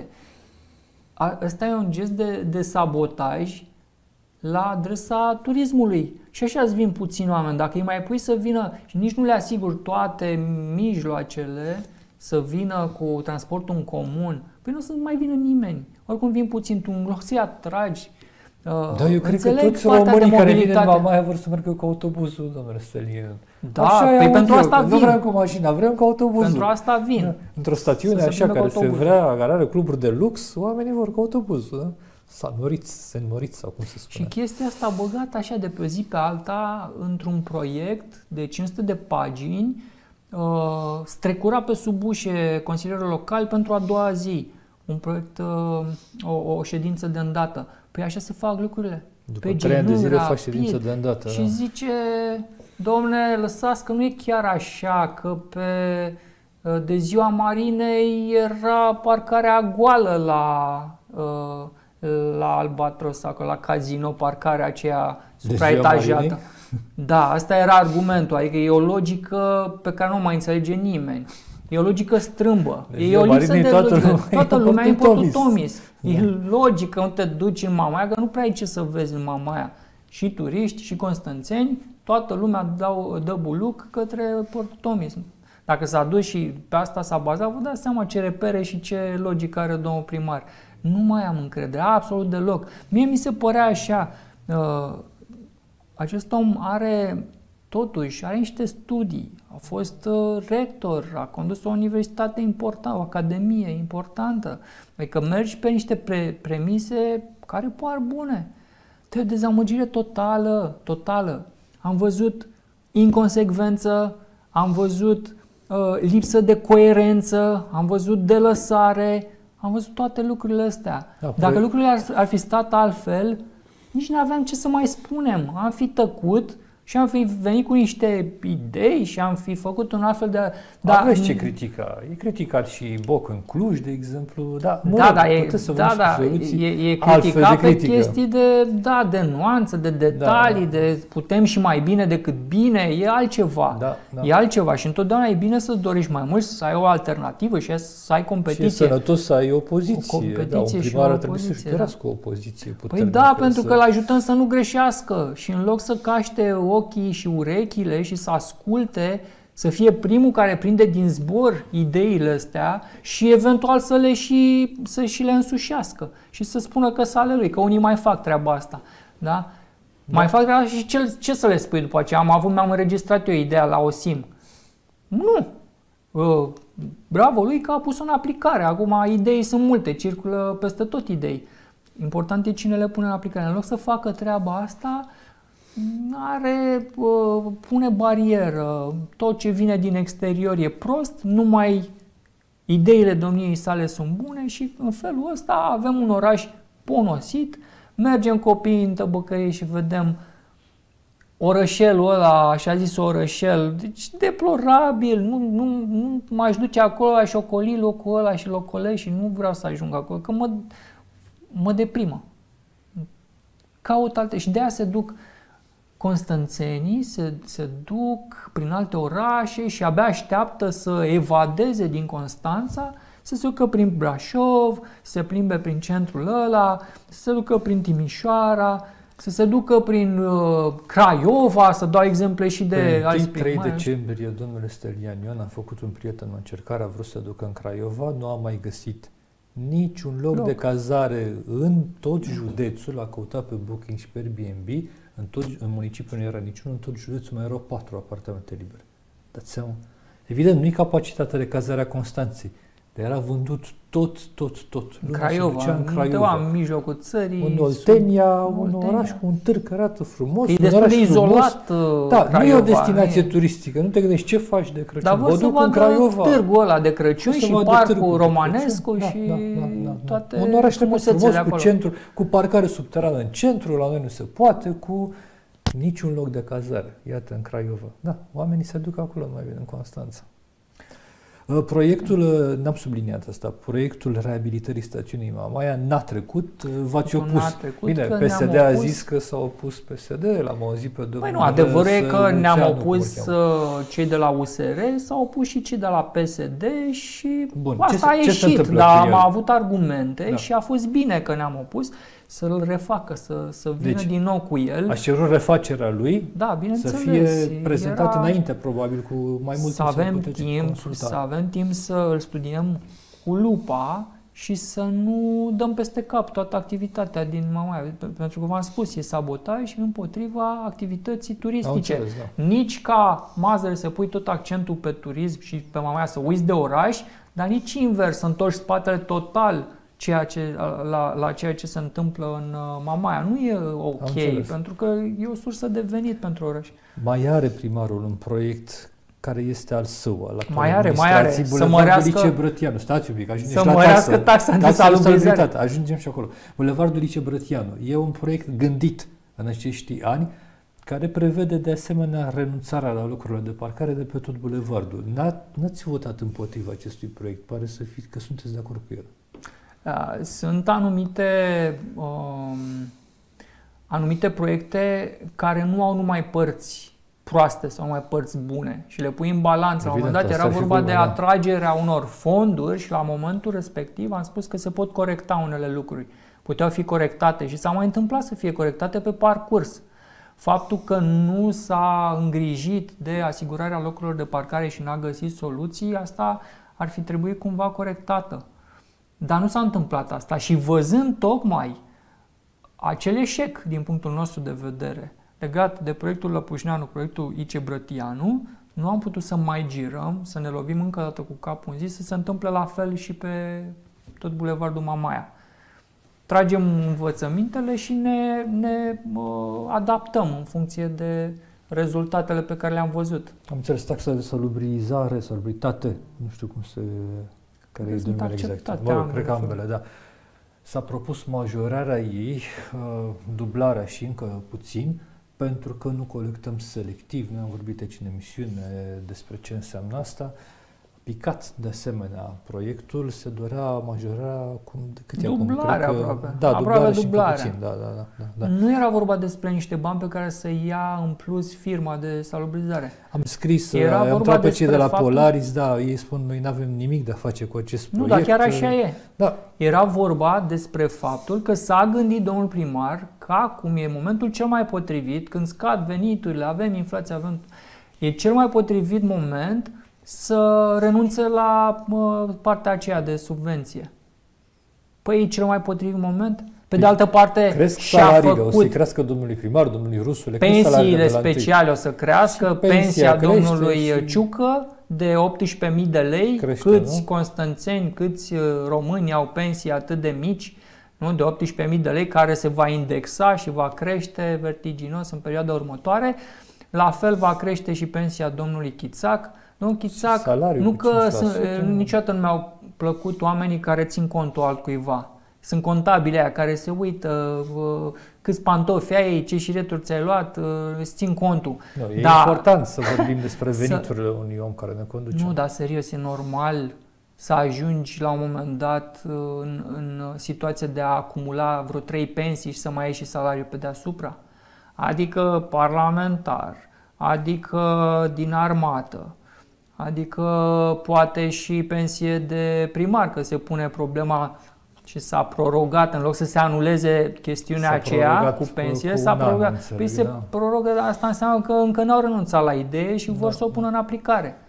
Ăsta e un gest de sabotaj la adresa turismului. Și așa îți vin puțini oameni. Dacă îi mai pui să vină și nici nu le asiguri toate mijloacele să vină cu transportul în comun, păi nu o să mai vină nimeni. Oricum vin puțin, tu în loc să-i atragi. Da, eu cred că toți românii care vin în Mamaia vor să meargă cu autobuzul, domnule Stălin. Da, păi pentru asta vin. Nu vrem cu mașina, vrem cu autobuzul. Pentru asta vin. Da. Într-o stațiune așa care se vrea, care are cluburi de lux, oamenii vor cu autobuzul. Da? Se înmoriți sau cum se spune. Și chestia asta băgată așa de pe zi pe alta într-un proiect de 500 de pagini, strecura pe sub ușe consilierul local pentru a doua zi. Un proiect, o ședință de îndată. Păi așa se fac lucrurile. După 3 ani de zile fac ședință de îndată. Și zice, domne, lăsați că nu e chiar așa, că de ziua Marinei era parcarea goală la Albatros, acolo, la casino, parcarea aceea supraetajată. Da, asta era argumentul, adică e o logică pe care nu mai înțelege nimeni. E o logică strâmbă. Deci e o lipsă de logică. Toată lumea e importul Tomis. Da. E logică, nu te duci în Mamaia, că nu prea ai ce să vezi în Mamaia. Și turiști, și constanțeni, toată lumea dă buluc către portul Tomis. Dacă s-a dus și pe asta s-a bazat, vă dați seama ce repere și ce logică are domnul primar. Nu mai am încredere, absolut deloc. Mie mi se părea așa, acest om are niște studii, a fost rector, a condus o universitate importantă, o academie importantă. Adică mergi pe niște premise care par bune. E o dezamăgire totală. Am văzut inconsecvență, am văzut lipsă de coerență, am văzut delăsare, am văzut toate lucrurile astea. Da, dacă lucrurile ar fi stat altfel, nici nu aveam ce să mai spunem. Am fi tăcut și am fi venit cu niște idei și am fi făcut un altfel de... Aveți ce critica. E criticat și Boc în Cluj, de exemplu. E criticat pe chestii de nuanță, de detalii, de putem și mai bine decât bine, e altceva. E altceva și întotdeauna e bine să-ți dorești mai mult, să ai o alternativă și să ai competiție. Și e sănătos să ai opoziție. Un primar trebuie să-și dorească o opoziție puternică. Păi da, pentru că îl ajutăm să nu greșească și în loc să caște ochii și urechile și să asculte, să fie primul care prinde din zbor ideile astea și eventual să și le însușească și să spună că sunt ale lui, că unii mai fac treaba asta. Da? Mai fac treaba și ce să le spui după aceea? Mi-am înregistrat eu ideea la OSIM. Nu! Bravo lui că a pus-o în aplicare. Acum idei sunt multe, circulă peste tot idei. Important e cine le pune în aplicare. În loc să facă treaba asta, pune barieră, tot ce vine din exterior e prost, numai ideile domniei sale sunt bune și în felul ăsta avem un oraș ponosit, mergem copiii în Tăbăcărie și vedem orășelul ăla, așa zis orășel, deci deplorabil, nu m-aș duce acolo, aș ocoli locul ăla și locolesc și nu vreau să ajung acolo, că mă deprimă. Caut alte și de aia se duc constanțenii, se duc prin alte orașe și abia așteaptă să evadeze din Constanța, să se ducă prin Brașov, să se plimbe prin centrul ăla, să se ducă prin Timișoara, să se ducă prin Craiova, să dau exemple și de alți primari. 3 decembrie, domnule Stelian Ion a făcut un prieten o încercare, a vrut să ducă în Craiova, nu a mai găsit niciun loc de cazare în tot județul, a căutat pe Booking și pe Airbnb, în municipiul nu era niciunul, în tot județul mai erau 4 apartamente libere. Dați seama? Evident, nu e capacitatea de cazare a Constanței, dar era vândut tot. În Craiova, undeva în mijlocul țării. În Oltenia, un oraș cu un târg care arată frumos. E destul de izolat. Da, Craiova, nu e o destinație turistică. Nu te gândești ce faci de Crăciun. Dar vă duc în Craiova. Târgul ăla de Crăciun și parcul romanescu și toate un oraș frumos cu centru, cu parcare subterană în centru, la noi nu se poate, cu niciun loc de cazare. Iată, în Craiova. Da, oamenii se duc acolo mai bine, în Constanța. Proiectul, n-am subliniat asta, proiectul reabilitării stațiunii Mamaia n-a trecut, v-ați opus. Bine, PSD a zis că s-a opus PSD, l-am auzit pe domnul. Păi nu, adevărul e că ne-am opus cei de la USR, s-au opus și cei de la PSD și asta a ieșit, dar am avut argumente și a fost bine că ne-am opus să-l refacă, să vină din nou cu el. Aș cerut refacerea lui, da, să fie prezentat înainte, probabil, cu mai mult timp să avem timp să îl studiem cu lupa și să nu dăm peste cap toată activitatea din Mamaia. Pentru că v-am spus, e sabotaj împotriva activității turistice. Înțeles, da. Nici ca Mazăre să pui tot accentul pe turism și pe Mamaia să uiți de oraș, dar nici invers, să întorci spatele total la ceea ce se întâmplă în Mamaia. Nu e ok, pentru că e o sursă de venit pentru oraș. Mai are primarul un proiect care este al său, al mai are, să mărească Lice Brătianu. Stați un pic, ajungem să mărească taxa de salubrizare. Ajungem și acolo. Bulevardul Lice Brătianu e un proiect gândit în acești ani care prevede de asemenea renunțarea la locurile de parcare de pe tot bulevardul. N-ați votat împotriva acestui proiect, pare să fiți că sunteți de acord cu el. Sunt anumite proiecte care nu au numai părți proaste sau numai părți bune și le pui în balanță. La un moment dat era vorba de atragerea unor fonduri și la momentul respectiv am spus că se pot corecta unele lucruri. Puteau fi corectate și s-a mai întâmplat să fie corectate pe parcurs. Faptul că nu s-a îngrijit de asigurarea locurilor de parcare și n-a găsit soluții, asta ar fi trebuit cumva corectată. Dar nu s-a întâmplat asta și văzând tocmai acel eșec din punctul nostru de vedere legat de proiectul Lăpușneanu, proiectul IC Brătianu, nu am putut să mai girăm, să ne lovim încă o dată cu capul în zi, să se întâmple la fel și pe tot bulevardul Mamaia. Tragem învățămintele și ne adaptăm în funcție de rezultatele pe care le-am văzut. Am înțeles taxa de salubrizare, salubritate, nu știu cum se... care e denumire exact. Cred că ambele, da. S-a propus majorarea ei, dublarea și încă puțin, pentru că nu colectăm selectiv. Noi am vorbit aici în emisiune despre ce înseamnă asta. Picat de asemenea proiectul, se dorea majorarea de cât e acum? Dublarea aproape. Da, aproape dublarea. Puțin, da. Nu era vorba despre niște bani pe care să ia în plus firma de salubrizare. Am scris, am întrebat pe cei de la Polaris, da, ei spun noi nu avem nimic de a face cu acest proiect. Nu, dar chiar așa e. Da. Era vorba despre faptul că s-a gândit domnul primar că acum e momentul cel mai potrivit, când scad veniturile, avem inflație, e cel mai potrivit moment să renunțe la partea aceea de subvenție. Păi e cel mai potrivit moment. Pe de altă parte, cresc salariile, o să crească domnului primar, domnului Rusule, pensiile speciale o să crească, pensia domnului Ciucă de 18.000 de lei, crește, câți constanțeni, câți români au pensii atât de mici, nu? De 18.000 de lei, care se va indexa și va crește vertiginos în perioada următoare. La fel va crește și pensia domnului Chițac. Domnul Chițac, nu că niciodată nu mi-au plăcut oamenii care țin contul altcuiva. Sunt contabile aia care se uită câți pantofi ai, ce șireturi ți-ai luat, îți țin contul. Nu, e important să vorbim despre veniturile unui om care ne conduce. Nu, dar serios, e normal să ajungi la un moment dat în situația de a acumula vreo 3 pensii și să mai ai și salariul pe deasupra. Adică parlamentar, adică din armată, adică poate și pensie de primar, că se pune problema și s-a prorogat, în loc să se anuleze chestiunea aceea cu pensie, s-a prorogat. Păi se prorogă, asta înseamnă că încă n-au renunțat la idee și vor să o pună în aplicare.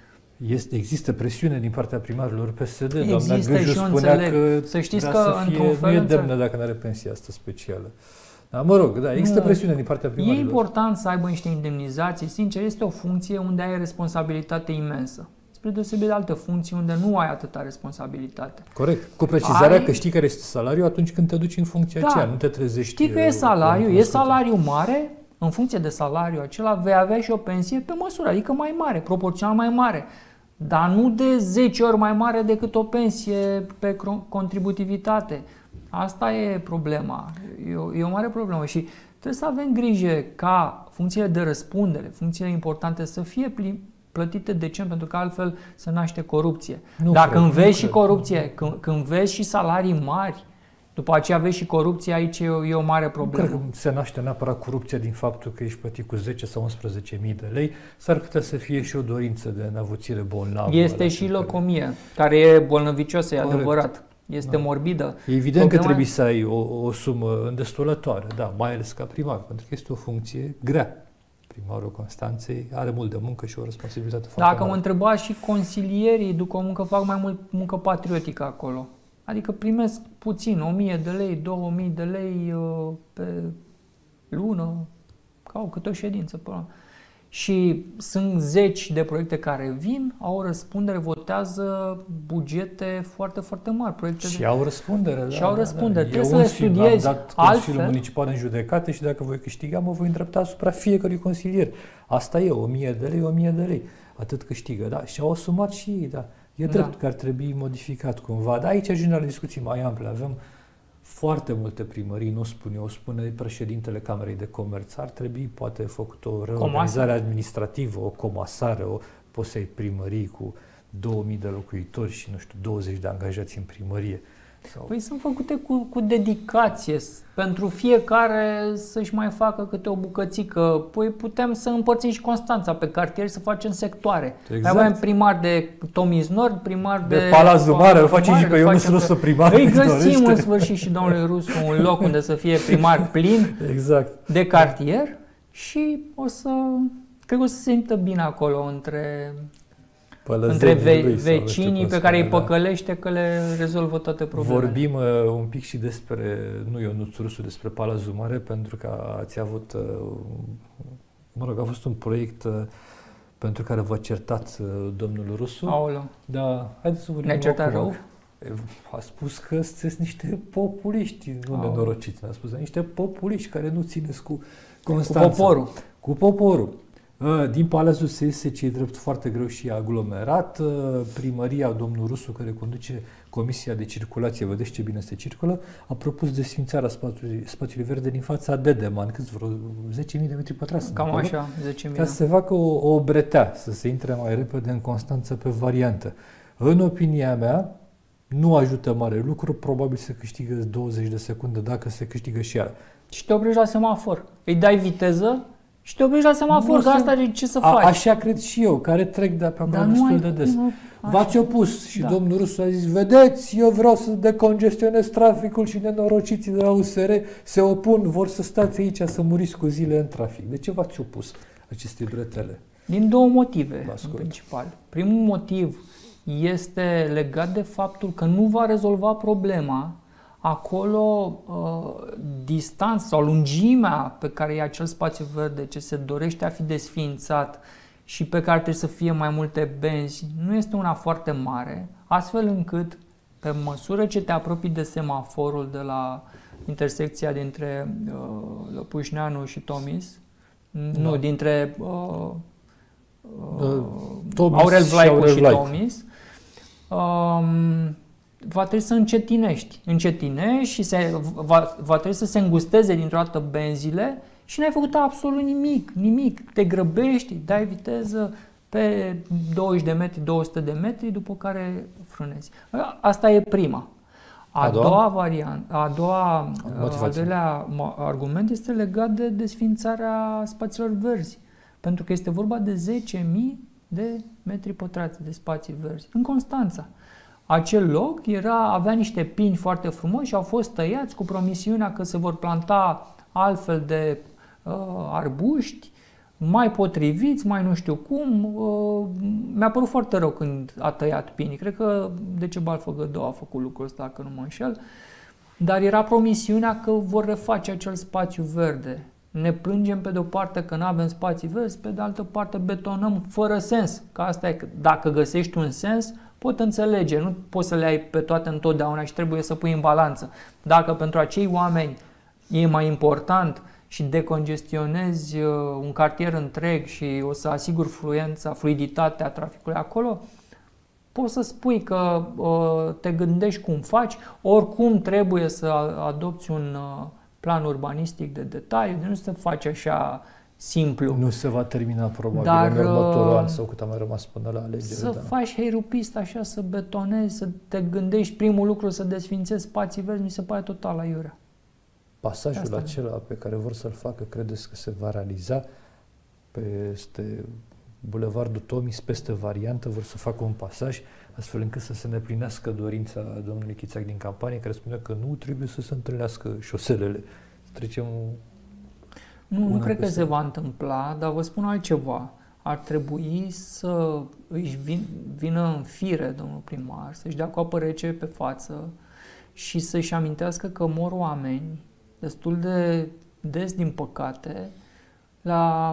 Există presiune din partea primarilor PSD. Există, doamna Gâju spunea că să știți că într-un fel nu e demnă dacă nu are pensia asta specială. Da, mă rog, da, există presiune din partea primarilor. E important să aibă niște indemnizații. Sincer, este o funcție unde ai responsabilitate imensă. Spre deosebire de alte funcții unde nu ai atâta responsabilitate. Corect. Cu precizarea că știi care este salariul atunci când te duci în funcția aceea, nu te trezești. Știi că e salariu mare, în funcție de salariul acela vei avea și o pensie pe măsură, adică mai mare, proporțional mai mare. Dar nu de 10 ori mai mare decât o pensie pe contributivitate. Asta e problema. E o mare problemă și trebuie să avem grijă ca funcțiile de răspundere, funcțiile importante să fie plătite decent, pentru că altfel se naște corupție. Dar când vezi și corupție, când vezi și salarii mari, după aceea vezi și corupție, aici e o mare problemă. Nu cred că se naște neapărat corupția din faptul că ești plătit cu 10 sau 11.000 de lei. S-ar putea să fie și o dorință de înavuțire bolnavă. Este și locomie, care e bolnăvicioasă, e adevărat. Este morbidă. E evident că trebuie să ai o sumă îndestulătoare, da, mai ales ca primar, pentru că este o funcție grea. Primarul Constanței are mult de muncă și o responsabilitate foarte mare. Dacă mă întreba și consilierii duc o muncă, fac mai mult muncă patriotică acolo. Adică primesc puțin, 1.000 de lei, 2.000 de lei pe lună, ca câte o ședință pe lună. Și sunt zeci de proiecte care vin, au o răspundere, votează bugete foarte, foarte mari. Proiecte și au răspundere. Și au răspundere. Trebuie să le studiezi. Am dat Consiliul Municipal în judecată și dacă voi câștiga, mă voi îndrepta asupra fiecărui consilier. Asta e, 1.000 de lei, 1.000 de lei. Atât câștigă, da? Și au asumat și ei, da. E drept că ar trebui modificat cumva. Dar aici ajungem la discuții mai ample. Avem foarte multe primării, nu spun eu, spune președintele Camerei de Comerț. Ar trebui poate făcut o reorganizare administrativă, o comasare, poți să ai primării cu 2000 de locuitori și, nu știu, 20 de angajați în primărie. Sau... Păi sunt făcute cu dedicație, pentru fiecare să-și mai facă câte o bucățică. Păi putem să împărțim și Constanța pe cartier, să facem sectoare. Exact. Avem primar de Tomis Nord, primar de Palazul Mare, îl facem și pe Ionuț Rusu primar. Îi găsim în sfârșit și domnului Rusu un loc unde să fie primar plin exact. de cartier și cred că o să se simtă bine acolo între vecinii pe care îi păcălește că le rezolvă toate problemele. Vorbim un pic și despre, nu Ionuț Rusu, despre Palazul Mare, pentru că ați avut, a fost un proiect pentru care v-a certat domnul Rusu. Aoleu. Da, haideți să vorbim. Ne-a certat rău? A spus că sunteți niște populiști, nu nenorociți. A spus niște populiști care nu țineți cu Constanța. Cu poporul. Cu poporul. Din Palazul se iese ce-i drept foarte greu și aglomerat. Primăria, domnul Rusu, care conduce Comisia de Circulație, vedeți ce bine se circulă, a propus desfințarea spațiului verde din fața Dedeman, câți vreo 10.000 de metri pătrați. Cam așa, 10.000. Ca să se facă o bretea, să se intre mai repede în Constanța pe variantă. În opinia mea, nu ajută mare lucru, probabil se câștigă 20 de secunde, dacă se câștigă și ea. Și te oprești la semafor. Îi dai viteză și te oprești la semafor, că asta e ce să faci. Așa cred și eu, care trec de pe acolo destul de des. V-ați opus și domnul Rusu a zis, vedeți, eu vreau să decongestionez traficul și nenorociții de la USR se opun, vor să stați aici să muriți cu zile în trafic. De ce v-ați opus acestei bretele? Din două motive, în principal. Primul motiv este legat de faptul că nu va rezolva problema. Acolo distanța sau lungimea pe care e acel spațiu verde ce se dorește a fi desființat și pe care trebuie să fie mai multe benzi nu este una foarte mare, astfel încât pe măsură ce te apropii de semaforul de la intersecția dintre Lăpușneanu și Tomis, nu, dintre Aurel Vlaicu și Tomis, va trebui să încetinești și va trebui să se îngusteze dintr-o dată benzile și n-ai făcut absolut nimic. Te grăbești, dai viteză pe 20 de metri, 200 de metri, după care frânezi. Asta e prima. Al doilea argument este legat de desființarea spațiilor verzi, pentru că este vorba de 10.000 de metri pătrați de spații verzi în Constanța. Acel loc avea niște pini foarte frumoși și au fost tăiați cu promisiunea că se vor planta altfel de arbuști mai potriviți, mai nu știu cum. Mi-a părut foarte rău când a tăiat pinii. Cred că Decebal Făgădău a făcut lucrul ăsta, dacă nu mă înșel. Dar era promisiunea că vor reface acel spațiu verde. Ne plângem pe de o parte că nu avem spații verzi, pe de altă parte betonăm fără sens. Că asta e, că dacă găsești un sens, pot înțelege, nu poți să le ai pe toate întotdeauna și trebuie să pui în balanță. Dacă pentru acei oameni e mai important și decongestionezi un cartier întreg și o să asiguri fluiditatea traficului acolo, poți să spui că te gândești cum faci, oricum trebuie să adopți un plan urbanistic de detaliu, nu se face așa simplu. Nu se va termina probabil în următorul an sau cât a mai rămas până la alegere. Să faci heirupist așa, să betonezi, să te gândești primul lucru, să desfințezi spații verzi, mi se pare total aiurea. Pasajul acela pe care vor să-l facă, credeți că se va realiza peste Bulevardul Tomis, peste variantă, vor să facă un pasaj astfel încât să se neplinească dorința domnului Chițac din campanie, care spunea că nu trebuie să se întâlnească șoselele. Trecem Nu cred că se va întâmpla, dar vă spun altceva. Ar trebui să își vină în fire domnul primar, să-și dea cu apă rece pe față și să-și amintească că mor oameni destul de des, din păcate, la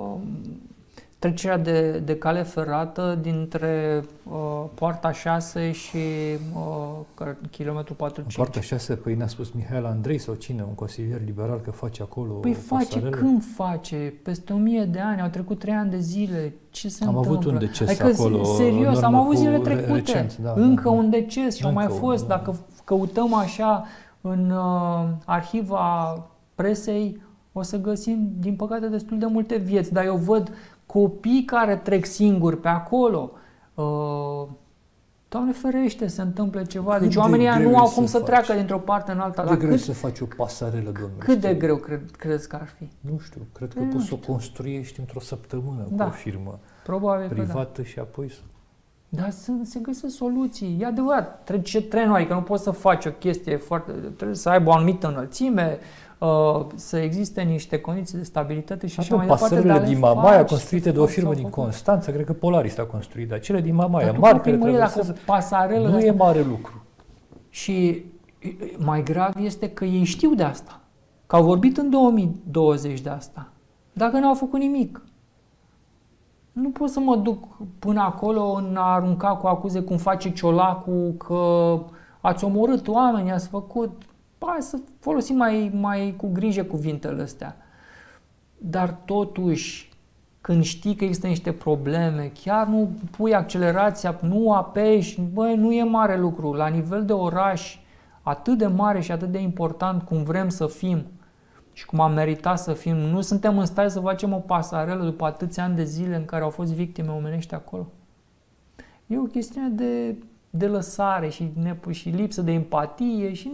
trecerea de cale ferată dintre Poarta 6 și kilometrul 45. Poarta 6, păi ne-a spus Mihail Andrei sau cine, un consilier liberal, că face acolo Păi face, când face? Peste 1000 de ani, au trecut 3 ani de zile. Ce se întâmplă? Am avut un deces adică, acolo. Serios, am avut zile trecute. Recent, încă un deces și au mai fost. Dacă căutăm așa în arhiva presei, o să găsim, din păcate, destul de multe vieți. Dar eu văd copii care trec singuri pe acolo. Doamne ferește, se întâmplă ceva. Deci oamenii nu au cum să treacă dintr-o parte în alta. Cât de greu să faci o pasarelă, domnule? Cât de greu crezi că ar fi? Nu știu, cred că poți să o construiești într-o săptămână cu o firmă privată și apoi să... Dar se găsesc soluții. E adevărat, trece trenul, adică nu poți să faci o chestie foarte... Trebuie să aibă o anumită înălțime, să existe niște condiții de stabilitate și așa mai departe. Pasărele din Mamaia, construite de o firmă din Constanța, cred că Polaris a construit, dar cele din Mamaia, mari, care nu e mare lucru. Și mai grav este că ei știu de asta, că au vorbit în 2020 de asta, dacă n-au făcut nimic. Nu pot să mă duc până acolo în a arunca cu acuze cum face Ciolacu, că ați omorât oameni, ați făcut... Hai să folosim mai cu grijă cuvintele astea. Dar totuși, când știi că există niște probleme, chiar nu pui accelerația, nu apeși, băi, nu e mare lucru. La nivel de oraș, atât de mare și atât de important cum vrem să fim și cum am meritat să fim, nu suntem în stare să facem o pasarelă după atâția ani de zile în care au fost victime omenești acolo. E o chestiune de lăsare și lipsă de empatie și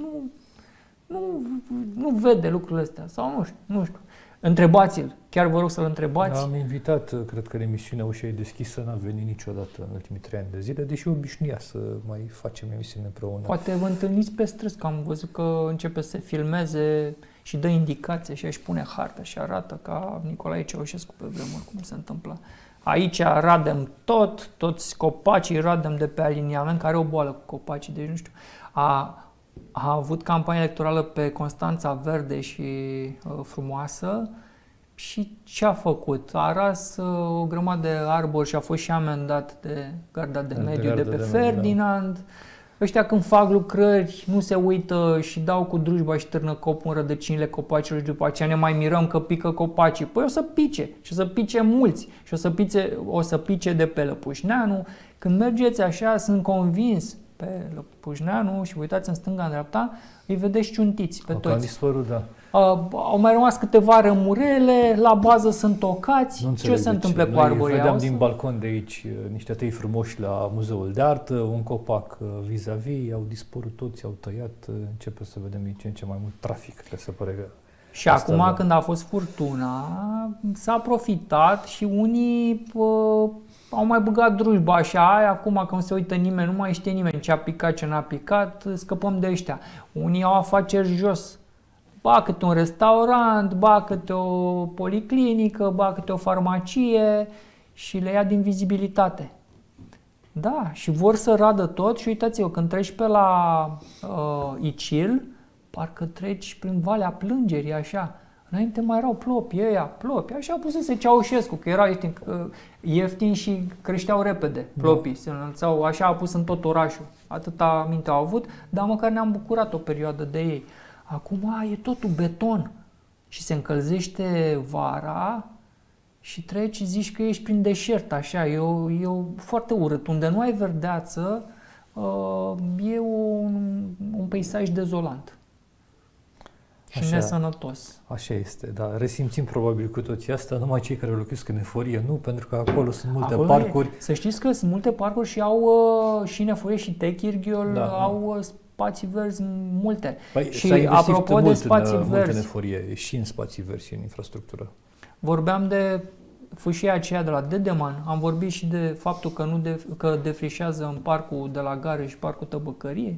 nu vede lucrurile astea. Sau nu știu. Întrebați-l. Chiar vă rog să-l întrebați. Am invitat, cred că în emisiunea Ușa e deschisă, n-a venit niciodată în ultimii 3 ani de zile, deși obișnuia să mai facem emisiune împreună. Poate vă întâlniți pe străzi, că am văzut că începe să se filmeze și dă indicație și își pune harta și arată ca Nicolae Ceaușescu pe vremuri, cum se întâmplă. Aici radem toți copacii radem de pe aliniament, care are o boală cu copacii, deci nu știu. A avut campanie electorală pe Constanța Verde și frumoasă și ce a făcut? A ras o grămadă de arbori și a fost și amendat de Garda de Mediu de pe Ferdinand. Ăștia când fac lucrări nu se uită și dau cu drujba și târnă copul în rădăcinile copacilor și după aceea ne mai mirăm că pică copacii. Păi o să pice și o să pice mulți și o să pice de pe Lăpușneanu. Când mergeți așa, sunt convins pe Lăpușneanu și vă uitați în stânga, în dreapta, îi vedeți ciuntiți pe toți. Au dispărut, da. Au mai rămas câteva rămurele, la bază sunt tocați. Ce se întâmplă cu arborii? Vedeam din balcon de aici niște tăi frumoși la Muzeul de Artă, un copac vis-a-vis, au dispărut toți, au tăiat, începe să vedem din ce în ce mai mult trafic, că se pare că... Și acum, când a fost furtuna, s-a profitat și unii au mai băgat drujba așa, acum când se uită nimeni, nu mai știe nimeni ce a picat, ce n-a picat, scăpăm de ăștia. Unii au afaceri jos, ba câte un restaurant, ba câte o policlinică, ba câte o farmacie și le ia din vizibilitate. Da, și vor să radă tot și uitați-vă, când treci pe la Icil, parcă treci prin Valea Plângerii, așa. Înainte mai erau plopi, așa pusese Ceaușescu, că era ieftin și creșteau repede plopii, se înălțau, așa a pus în tot orașul, atâta minte au avut, dar măcar ne-am bucurat o perioadă de ei. Acum e totul beton și se încălzește vara și treci și zici că ești prin deșert, așa, e foarte urât. Unde nu ai verdeață, e un peisaj dezolant. Și nesănătos. Așa este, dar resimțim probabil cu toții asta, numai cei care locuiesc în Eforie, nu, pentru că acolo sunt multe parcuri. Să știți că sunt multe parcuri și au și în Eforie și Techirghiol au spații verzi multe. Și apropo de spații verzi, în Eforie, și în spații verzi și în infrastructură. Vorbeam de fâșia aceea de la Dedeman, am vorbit și de faptul că defrișează în parcul de la Gare și parcul Tăbăcăriei.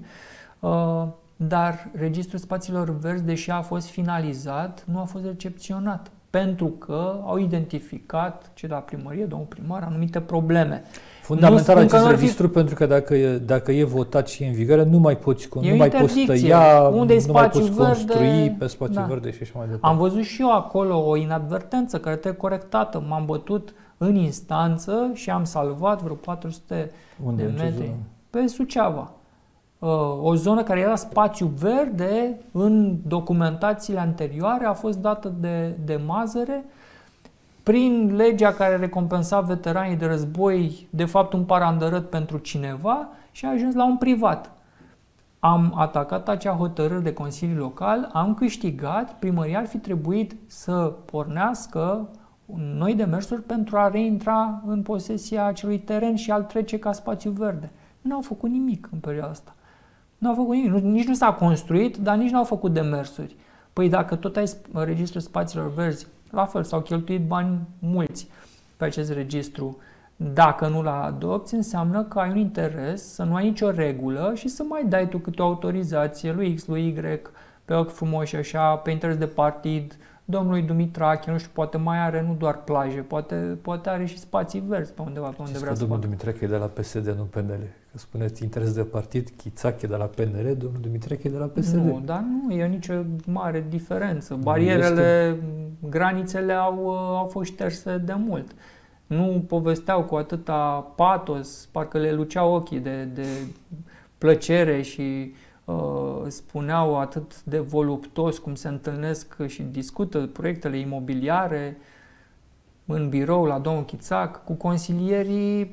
Dar registrul spațiilor verzi, deși a fost finalizat, nu a fost recepționat, pentru că au identificat cei de la primărie, domnul primar, anumite probleme. Fundamental acest registru, pentru că dacă e votat și e în vigoare, nu mai poți tăia, nu mai poți construi pe spațiu verde și așa mai departe. Am văzut și eu acolo o inadvertență care trebuie corectată. M-am bătut în instanță și am salvat vreo 400 de metri pe Suceava. O zonă care era spațiu verde, în documentațiile anterioare, a fost dată de Mazăre prin legea care recompensa veteranii de război, de fapt un parandărăt pentru cineva, și a ajuns la un privat. Am atacat acea hotărâre de Consiliu Local, am câștigat, primăria ar fi trebuit să pornească noi demersuri pentru a reintra în posesia acelui teren și a-l trece ca spațiu verde. Nu au făcut nimic în perioada asta. Nu au făcut nimic. Nici nu s-a construit, dar nici nu au făcut demersuri. Păi dacă tot ai registrul spațiilor verzi, la fel, s-au cheltuit bani mulți pe acest registru. Dacă nu-l adopți, înseamnă că ai un interes să nu ai nicio regulă și să mai dai tu câte o autorizație lui X, lui Y, pe ochi frumoși așa, pe interes de partid, domnului Dumitrache, nu știu, poate mai are nu doar plaje, poate are și spații verzi pe undeva, pe unde vrea să domnul Dumitrache e de la PSD, nu PNL. Că spuneți interes de partid, Chițache e de la PNL, domnul Dumitrache e de la PSD. Nu, dar nu e nicio mare diferență. Barierele, granițele au fost șterse de mult. Nu povesteau cu atâta patos, parcă le luceau ochii de plăcere și spuneau atât de voluptos cum se întâlnesc și discută proiectele imobiliare în birou la domnul Chițac, cu consilierii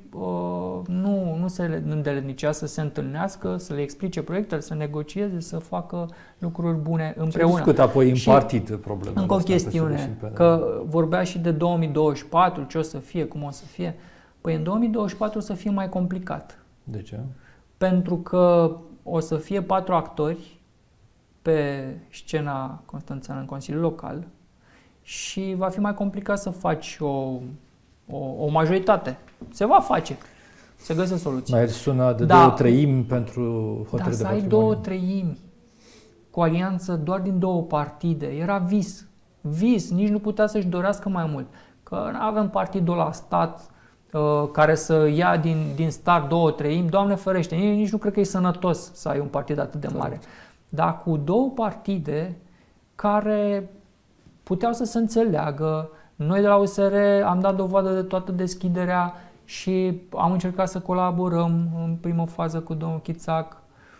nu se îndeletnicea să se întâlnească, să le explice proiectele, să negocieze, să facă lucruri bune împreună. Se discută apoi în partid problema. Încă o chestiune, că vorbea și de 2024, ce o să fie, cum o să fie. Păi în 2024 o să fie mai complicat. De ce? Pentru că o să fie 4 actori pe scena constanțeană în Consiliul Local și va fi mai complicat să faci o majoritate. Se va face. Se găsesc soluții. Mai sună de 2/3 pentru hotărâri de patrimoniu. Dar să ai 2/3 cu alianță doar din 2 partide. Era vis. Vis. Nici nu putea să-și dorească mai mult. Că nu avem partidul la stat care să ia din start 2/3, Doamne ferește, nici nu cred că e sănătos să ai un partid atât de mare. Dar cu 2 partide care puteau să se înțeleagă, noi de la USR am dat dovadă de toată deschiderea și am încercat să colaborăm în primă fază cu domnul Chițac.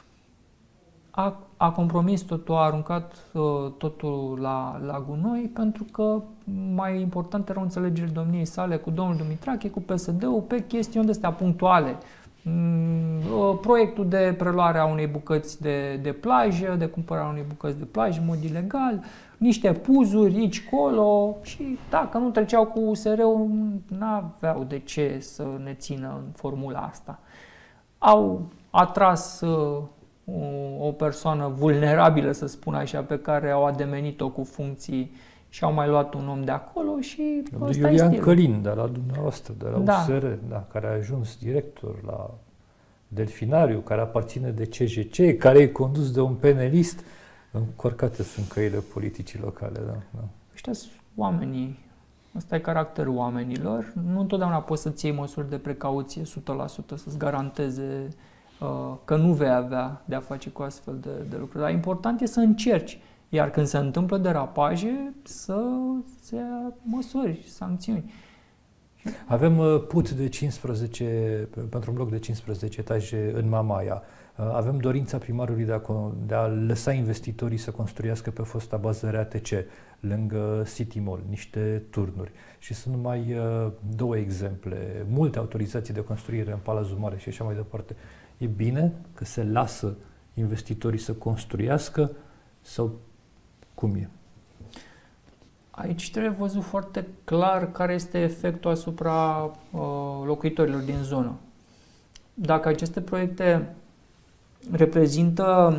A compromis totul, a aruncat totul la gunoi, pentru că mai important erau înțelegerile domniei sale cu domnul Dumitrache, cu PSD-ul, pe chestiuni de-astea punctuale. Proiectul de preluare a unei bucăți de plajă, de cumpărarea unei bucăți de plajă în mod ilegal, niște puzuri aici, colo și dacă nu treceau cu USR-ul, n-aveau de ce să ne țină în formula asta. Au atras o persoană vulnerabilă, să spun așa, pe care au ademenit-o cu funcții și au mai luat un om de acolo și ăsta e Iulian Călin, de la dumneavoastră, de la USR, care a ajuns director la Delfinariu, care aparține de CJC, care e condus de un penelist. Încorcate sunt căile politicii locale. Da. Ăștia sunt oamenii. Ăsta e caracterul oamenilor. Nu întotdeauna poți să-ți iei măsuri de precauție 100%, să-ți garanteze că nu vei avea de a face cu astfel de lucruri. Dar important e să încerci. Iar când se întâmplă derapaje, să se ia măsuri, sancțiuni. Avem PUT de 15, pentru un bloc de 15 etaje în Mamaia. Avem dorința primarului de a lăsa investitorii să construiască pe fosta bază RATC, lângă City Mall, niște turnuri. Și sunt numai 2 exemple. Multe autorizații de construire în Palatul Mare și așa mai departe. E bine că se lasă investitorii să construiască sau cum e? Aici trebuie văzut foarte clar care este efectul asupra locuitorilor din zonă. Dacă aceste proiecte reprezintă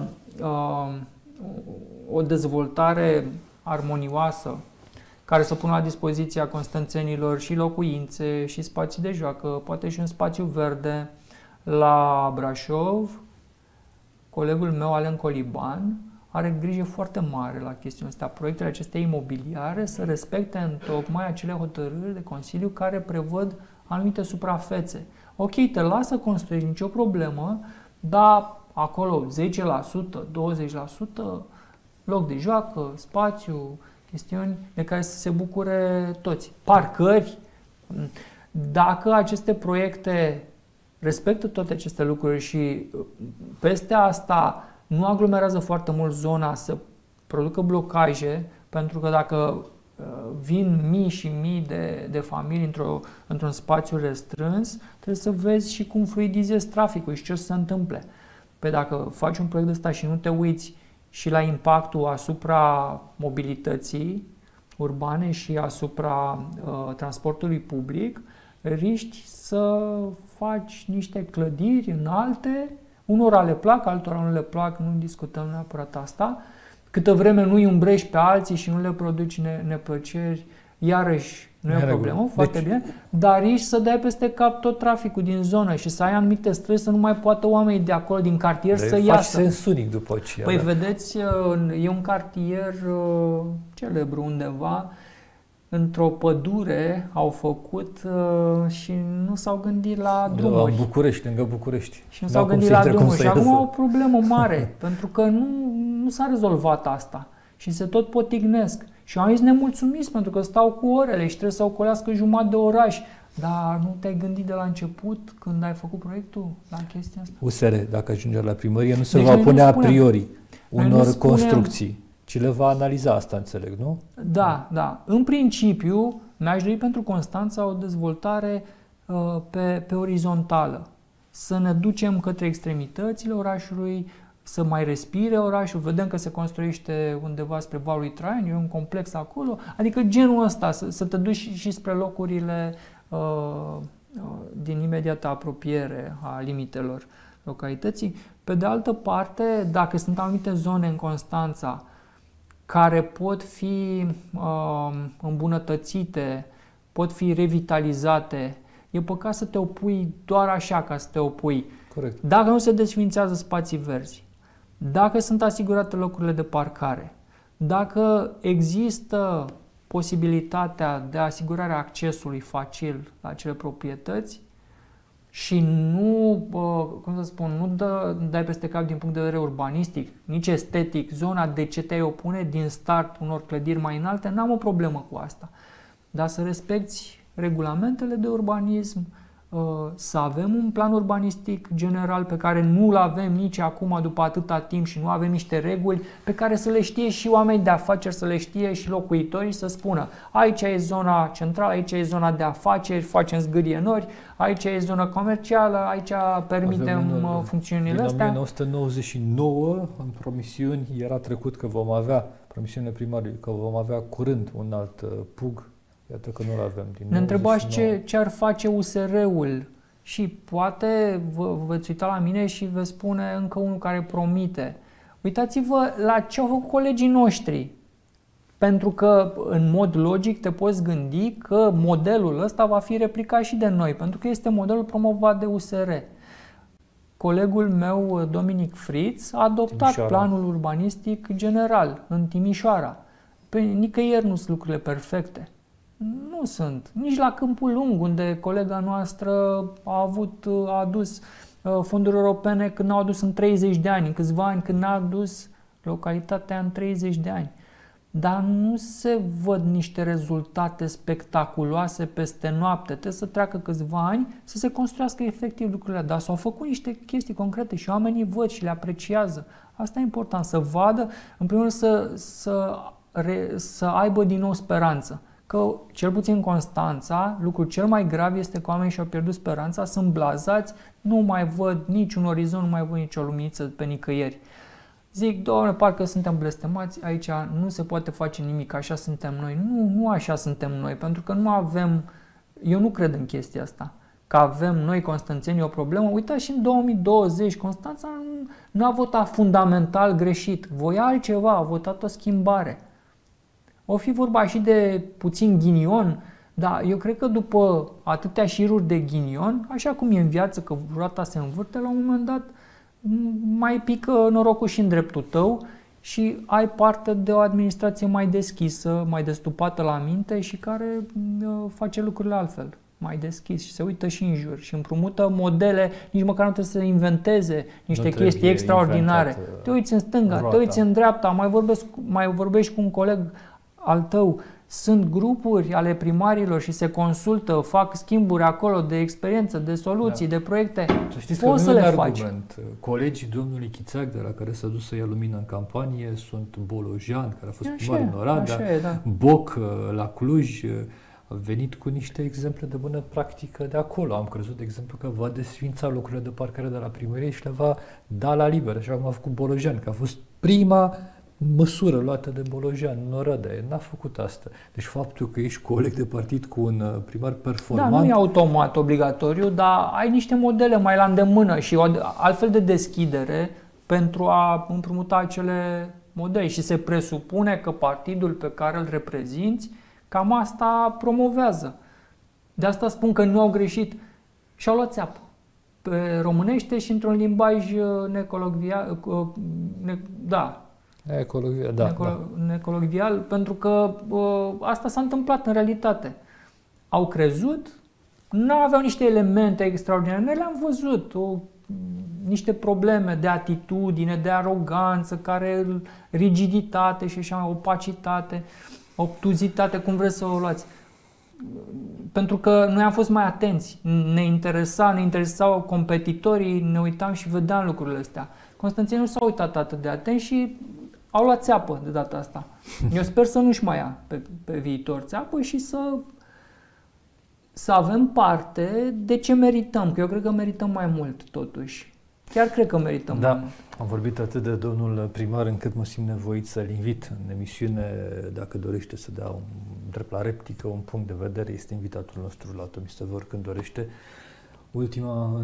o dezvoltare armonioasă care să pună la dispoziția constanțenilor și locuințe și spații de joacă, poate și un spațiu verde la Brașov, colegul meu Alen Coliban are grijă foarte mare la chestiunea asta. Proiectele acestea imobiliare să respecte întocmai acele hotărâri de Consiliu care prevăd anumite suprafețe. Ok, te lasă construiești, nicio problemă, dar acolo 10%, 20% loc de joacă, spațiu, chestiuni de care să se bucure toți. Parcări. Dacă aceste proiecte respectă toate aceste lucruri și peste asta nu aglomerează foarte mult zona să producă blocaje, pentru că dacă vin mii și mii de familii într-un spațiu restrâns, trebuie să vezi și cum fluidizezi traficul și ce o să se întâmple. Pe dacă faci un proiect de ăsta și nu te uiți și la impactul asupra mobilității urbane și asupra transportului public, riști să faci niște clădiri înalte, unora le plac, altora nu le plac, nu discutăm neapărat asta. Câtă vreme nu îi umbrești pe alții și nu le produci neplăceri, iarăși nu e o problemă, foarte bine, dar riști să dai peste cap tot traficul din zonă și să ai anumite străzi să nu mai poată oamenii de acolo, din cartier, să iasă. Faci sens unic după aceea. Păi vedeți, e un cartier celebru undeva, într-o pădure au făcut și nu s-au gândit la drumuri. La București, lângă București. Și nu s-au gândit la drumuri. Și acum au o problemă mare, pentru că nu s-a rezolvat asta. Și se tot potignesc. Și am zis nemulțumiți pentru că stau cu orele și trebuie să ocolească jumătate de oraș. Dar nu te-ai gândit de la început, când ai făcut proiectul, la chestia asta? USR, dacă ajunge la primărie, nu se va pune a priori unor construcții, ci le va analiza asta, înțeleg, nu? Da, da. În principiu, mi-aș dori pentru Constanța o dezvoltare pe orizontală. Să ne ducem către extremitățile orașului, să mai respire orașul, vedem că se construiește undeva spre Valul Traian, e un complex acolo, adică genul ăsta, să te duci și spre locurile din imediată apropiere a limitelor localității. Pe de altă parte, dacă sunt anumite zone în Constanța care pot fi îmbunătățite, pot fi revitalizate, e păcat să te opui doar așa ca să te opui. Corect. Dacă nu se desființează spații verzi, dacă sunt asigurate locurile de parcare, dacă există posibilitatea de asigurare a accesului facil la acele proprietăți și nu, cum să spun, nu dai peste cap din punct de vedere urbanistic, nici estetic, zona de ce te-ai opune din start unor clădiri mai înalte, n-am o problemă cu asta. Dar să respecti regulamentele de urbanism, să avem un plan urbanistic general pe care nu-l avem nici acum după atâta timp și nu avem niște reguli pe care să le știe și oamenii de afaceri, să le știe și locuitorii, să spună aici e zona centrală, aici e zona de afaceri, facem zgârie nori, aici e zona comercială, aici permitem funcțiunile astea. În 1999, în promisiuni, era trecut că vom avea, promisiunile primarului, că vom avea curând un alt PUG. Iată că nu-l avem din Ne întrebați ce ar face USR-ul și poate vă veți uita la mine și veți spune încă unul care promite. Uitați-vă la ce au făcut colegii noștri. Pentru că în mod logic te poți gândi că modelul ăsta va fi replicat și de noi, pentru că este modelul promovat de USR. Colegul meu, Dominic Fritz, a adoptat planul urbanistic general în Timișoara. Pe nicăieri nu sunt lucrurile perfecte. Nu sunt. Nici la Câmpul Lung, unde colega noastră a adus fonduri europene când n-au adus în 30 de ani, în câțiva ani când n-a adus localitatea în 30 de ani. Dar nu se văd niște rezultate spectaculoase peste noapte. Trebuie să treacă câțiva ani să se construiască efectiv lucrurile. Dar s-au făcut niște chestii concrete și oamenii văd și le apreciază. Asta e important, să vadă, în primul rând să aibă din nou speranță. Că, cel puțin în Constanța, lucrul cel mai grav este că oamenii și-au pierdut speranța, sunt blazați, nu mai văd niciun orizont, nu mai văd nicio luminiță pe nicăieri. Zic, Doamne, parcă suntem blestemați, aici nu se poate face nimic, așa suntem noi. Nu așa suntem noi, pentru că nu avem, eu nu cred în chestia asta, că avem noi constanțeni o problemă. Uitați, și în 2020 Constanța nu a votat fundamental greșit, voia altceva, a votat o schimbare. O fi vorba și de puțin ghinion, dar eu cred că după atâtea șiruri de ghinion, așa cum e în viață, că roata se învârte, la un moment dat mai pică norocul și în dreptul tău și ai parte de o administrație mai deschisă, mai destupată la minte și care face lucrurile altfel, mai deschis și se uită și în jur și împrumută modele, nici măcar nu trebuie să inventeze niște chestii extraordinare. Te uiți în stânga, te uiți în dreapta, mai vorbești cu un coleg al tău, sunt grupuri ale primarilor și se consultă, fac schimburi acolo de experiență, de soluții, de proiecte. Poți să le faci. Colegii domnului Chițac, de la care s-a dus să ia lumină în campanie, sunt Bolojan, care a fost primar în Oradea, Boc la Cluj, a venit cu niște exemple de bună practică de acolo. Am crezut, de exemplu, că va desfința locurile de parcare de la primărie și le va da la liber, așa cum a făcut Bolojan, că a fost prima măsură luată de Bolojan în Oradea. N-a făcut asta. Deci faptul că ești coleg de partid cu un primar performant... Da, nu e automat obligatoriu, dar ai niște modele mai la îndemână și o altfel de deschidere pentru a împrumuta acele modele. Și se presupune că partidul pe care îl reprezinți cam asta promovează. De asta spun că nu au greșit. Și-au luat țeapă pe românește și într-un limbaj necolocvial, necolocvial, pentru că asta s-a întâmplat în realitate. Au crezut, nu aveau niște elemente extraordinare, noi le-am văzut, niște probleme de atitudine, de aroganță, rigiditate și așa, opacitate, obtuzitate, cum vreți să o luați. Pentru că noi am fost mai atenți, ne interesau competitorii, ne uitam și vedeam lucrurile astea. Constanțenii nu s-au uitat atât de atenți și au luat țeapă de data asta. Eu sper să nu-și mai ia pe viitor țeapă și să avem parte de ce merităm, că eu cred că merităm mai mult totuși. Chiar cred că merităm mai mult. Am vorbit atât de domnul primar încât mă simt nevoit să-l invit în emisiune, dacă dorește să dea un drept la replică, un punct de vedere, este invitatul nostru la Tomistev oricând dorește. Ultima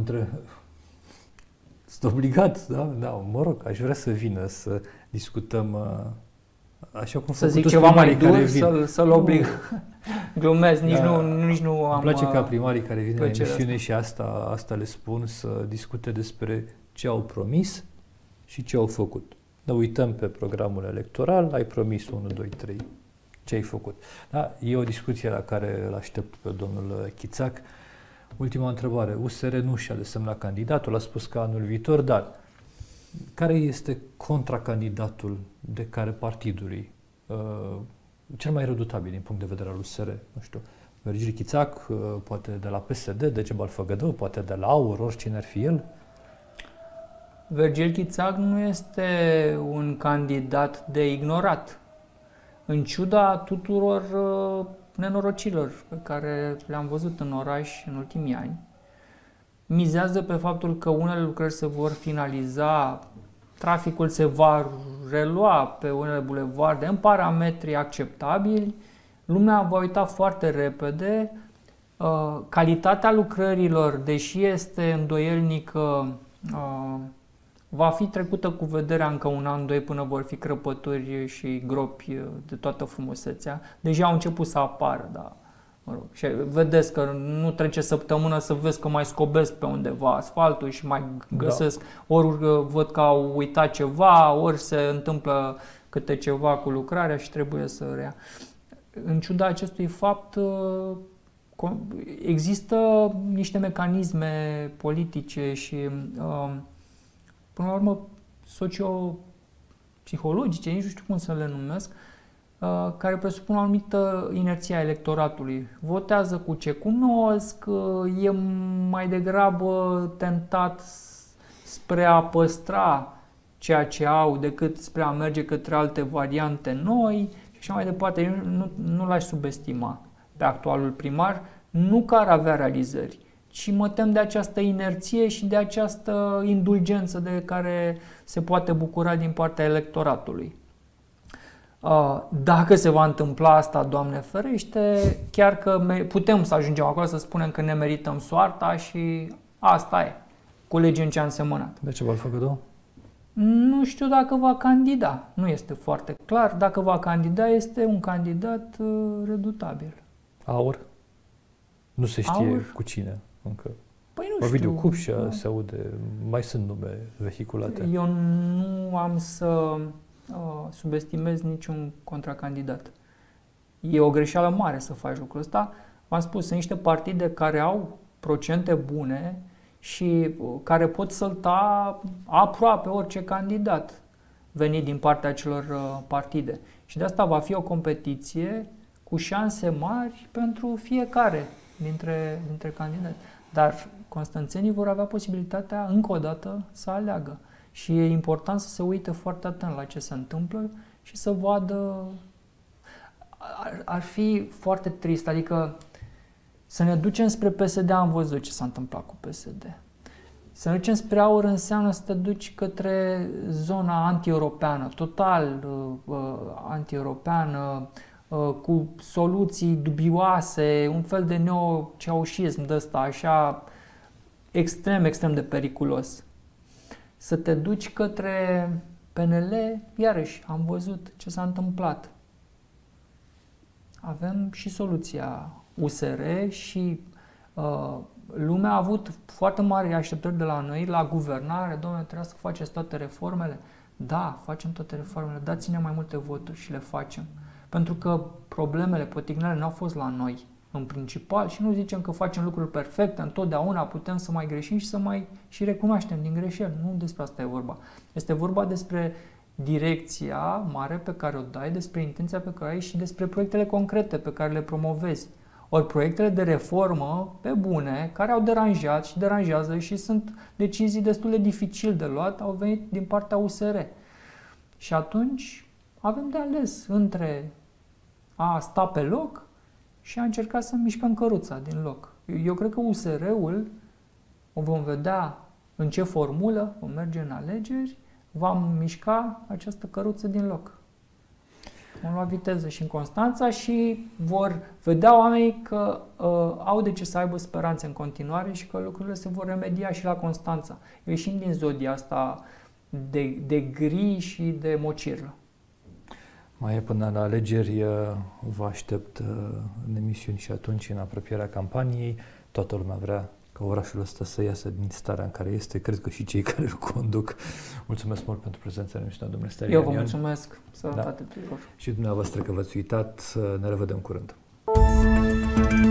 Sunt obligat, da, mă rog, aș vrea să vină să discutăm așa cum să zic ceva mai dur, să-l oblig. Glumesc, nici nu am... Îmi place ca primarii care vin în emisiune și asta le spun, să discute despre ce au promis și ce au făcut. Ne uităm pe programul electoral, ai promis 1, 2, 3, ce ai făcut. Da? E o discuție la care îl aștept pe domnul Chițac. Ultima întrebare. USR nu și-a desemnat candidatul, a spus că anul viitor, dar care este contracandidatul de care partidului cel mai redutabil din punct de vedere al USR? Nu știu, Virgil Chițac, poate de la PSD, Decebal Făgădău, poate de la AUR, oricine ar fi el? Virgil Chițac nu este un candidat de ignorat, în ciuda tuturor nenorocilor pe care le-am văzut în oraș în ultimii ani. Mizează pe faptul că unele lucrări se vor finaliza, traficul se va relua pe unele bulevarde în parametri acceptabili, lumea va uita foarte repede, calitatea lucrărilor, deși este îndoielnică, va fi trecută cu vederea încă un an, doi, până vor fi crăpături și gropi de toată frumusețea. Deja au început să apară, dar mă rog. Și vedeți că nu trece săptămână să vezi că mai scobesc pe undeva asfaltul și mai găsesc, ori văd că au uitat ceva, ori se întâmplă câte ceva cu lucrarea și trebuie să rea. În ciuda acestui fapt, există niște mecanisme politice și până la urmă socio-psihologice, nici nu știu cum să le numesc, care presupun o anumită inerție a electoratului. Votează cu ce cunosc, e mai degrabă tentat spre a păstra ceea ce au decât spre a merge către alte variante noi și așa mai departe. Nu l-aș subestima pe actualul primar, nu că ar avea realizări, ci mă tem de această inerție și de această indulgență de care se poate bucura din partea electoratului. Dacă se va întâmpla asta, Doamne ferește, chiar că putem să ajungem acolo să spunem că ne merităm soarta și asta e. Culegem ce am semănat. Decebal Făgădău? Nu știu dacă va candida. Nu este foarte clar. Dacă va candida, este un candidat redutabil. AUR? Nu se știe cu cine încă. Păi nu Ovidiu știu. Cupșa se aude, mai sunt nume vehiculate. Eu nu am să subestimez niciun contracandidat. E o greșeală mare să faci lucrul ăsta. V-am spus, sunt niște partide care au procente bune și care pot sălta aproape orice candidat venit din partea celor partide. Și de asta va fi o competiție cu șanse mari pentru fiecare dintre candidați. Dar constanțenii vor avea posibilitatea încă o dată să aleagă. Și e important să se uite foarte atent la ce se întâmplă și să vadă. Ar fi foarte trist, adică să ne ducem spre PSD, am văzut ce s-a întâmplat cu PSD. Să ne ducem spre aur înseamnă să te duci către zona anti-europeană, total anti-europeană, cu soluții dubioase, un fel de neo-ceaușism de ăsta, așa extrem, extrem de periculos. Să te duci către PNL, iarăși am văzut ce s-a întâmplat. Avem și soluția USR și lumea a avut foarte mari așteptări de la noi, la guvernare. Dom'le, trebuie să faceți toate reformele. Da, facem toate reformele, dați-ne mai multe voturi și le facem. Pentru că problemele, potignele n-au fost la noi în principal și nu zicem că facem lucruri perfecte, întotdeauna putem să mai greșim și să mai și recunoaștem din greșeli. Nu despre asta e vorba. Este vorba despre direcția mare pe care o dai, despre intenția pe care o ai și despre proiectele concrete pe care le promovezi. Ori proiectele de reformă, pe bune, care au deranjat și deranjează și sunt decizii destul de dificil de luat, au venit din partea USR. Și atunci avem de ales între a sta pe loc și a încerca să mișcăm căruța din loc. Eu cred că USR-ul, o vom vedea în ce formulă, vom merge în alegeri, vom mișca această căruță din loc. Vom lua viteză și în Constanța și vor vedea oamenii că au de ce să aibă speranțe în continuare și că lucrurile se vor remedia și la Constanța. Ieșim din zodia asta de gri și de mocirlă. Mai e până la alegeri, vă aștept în emisiuni și atunci, în apropierea campaniei. Toată lumea vrea ca orașul ăsta să iasă din starea în care este. Cred că și cei care îl conduc. Mulțumesc mult pentru prezența în emisiunea, domnule Stelian Ion. Eu vă mulțumesc. Sănătate tuturor. Și dumneavoastră că v-ați uitat. Ne revedem curând.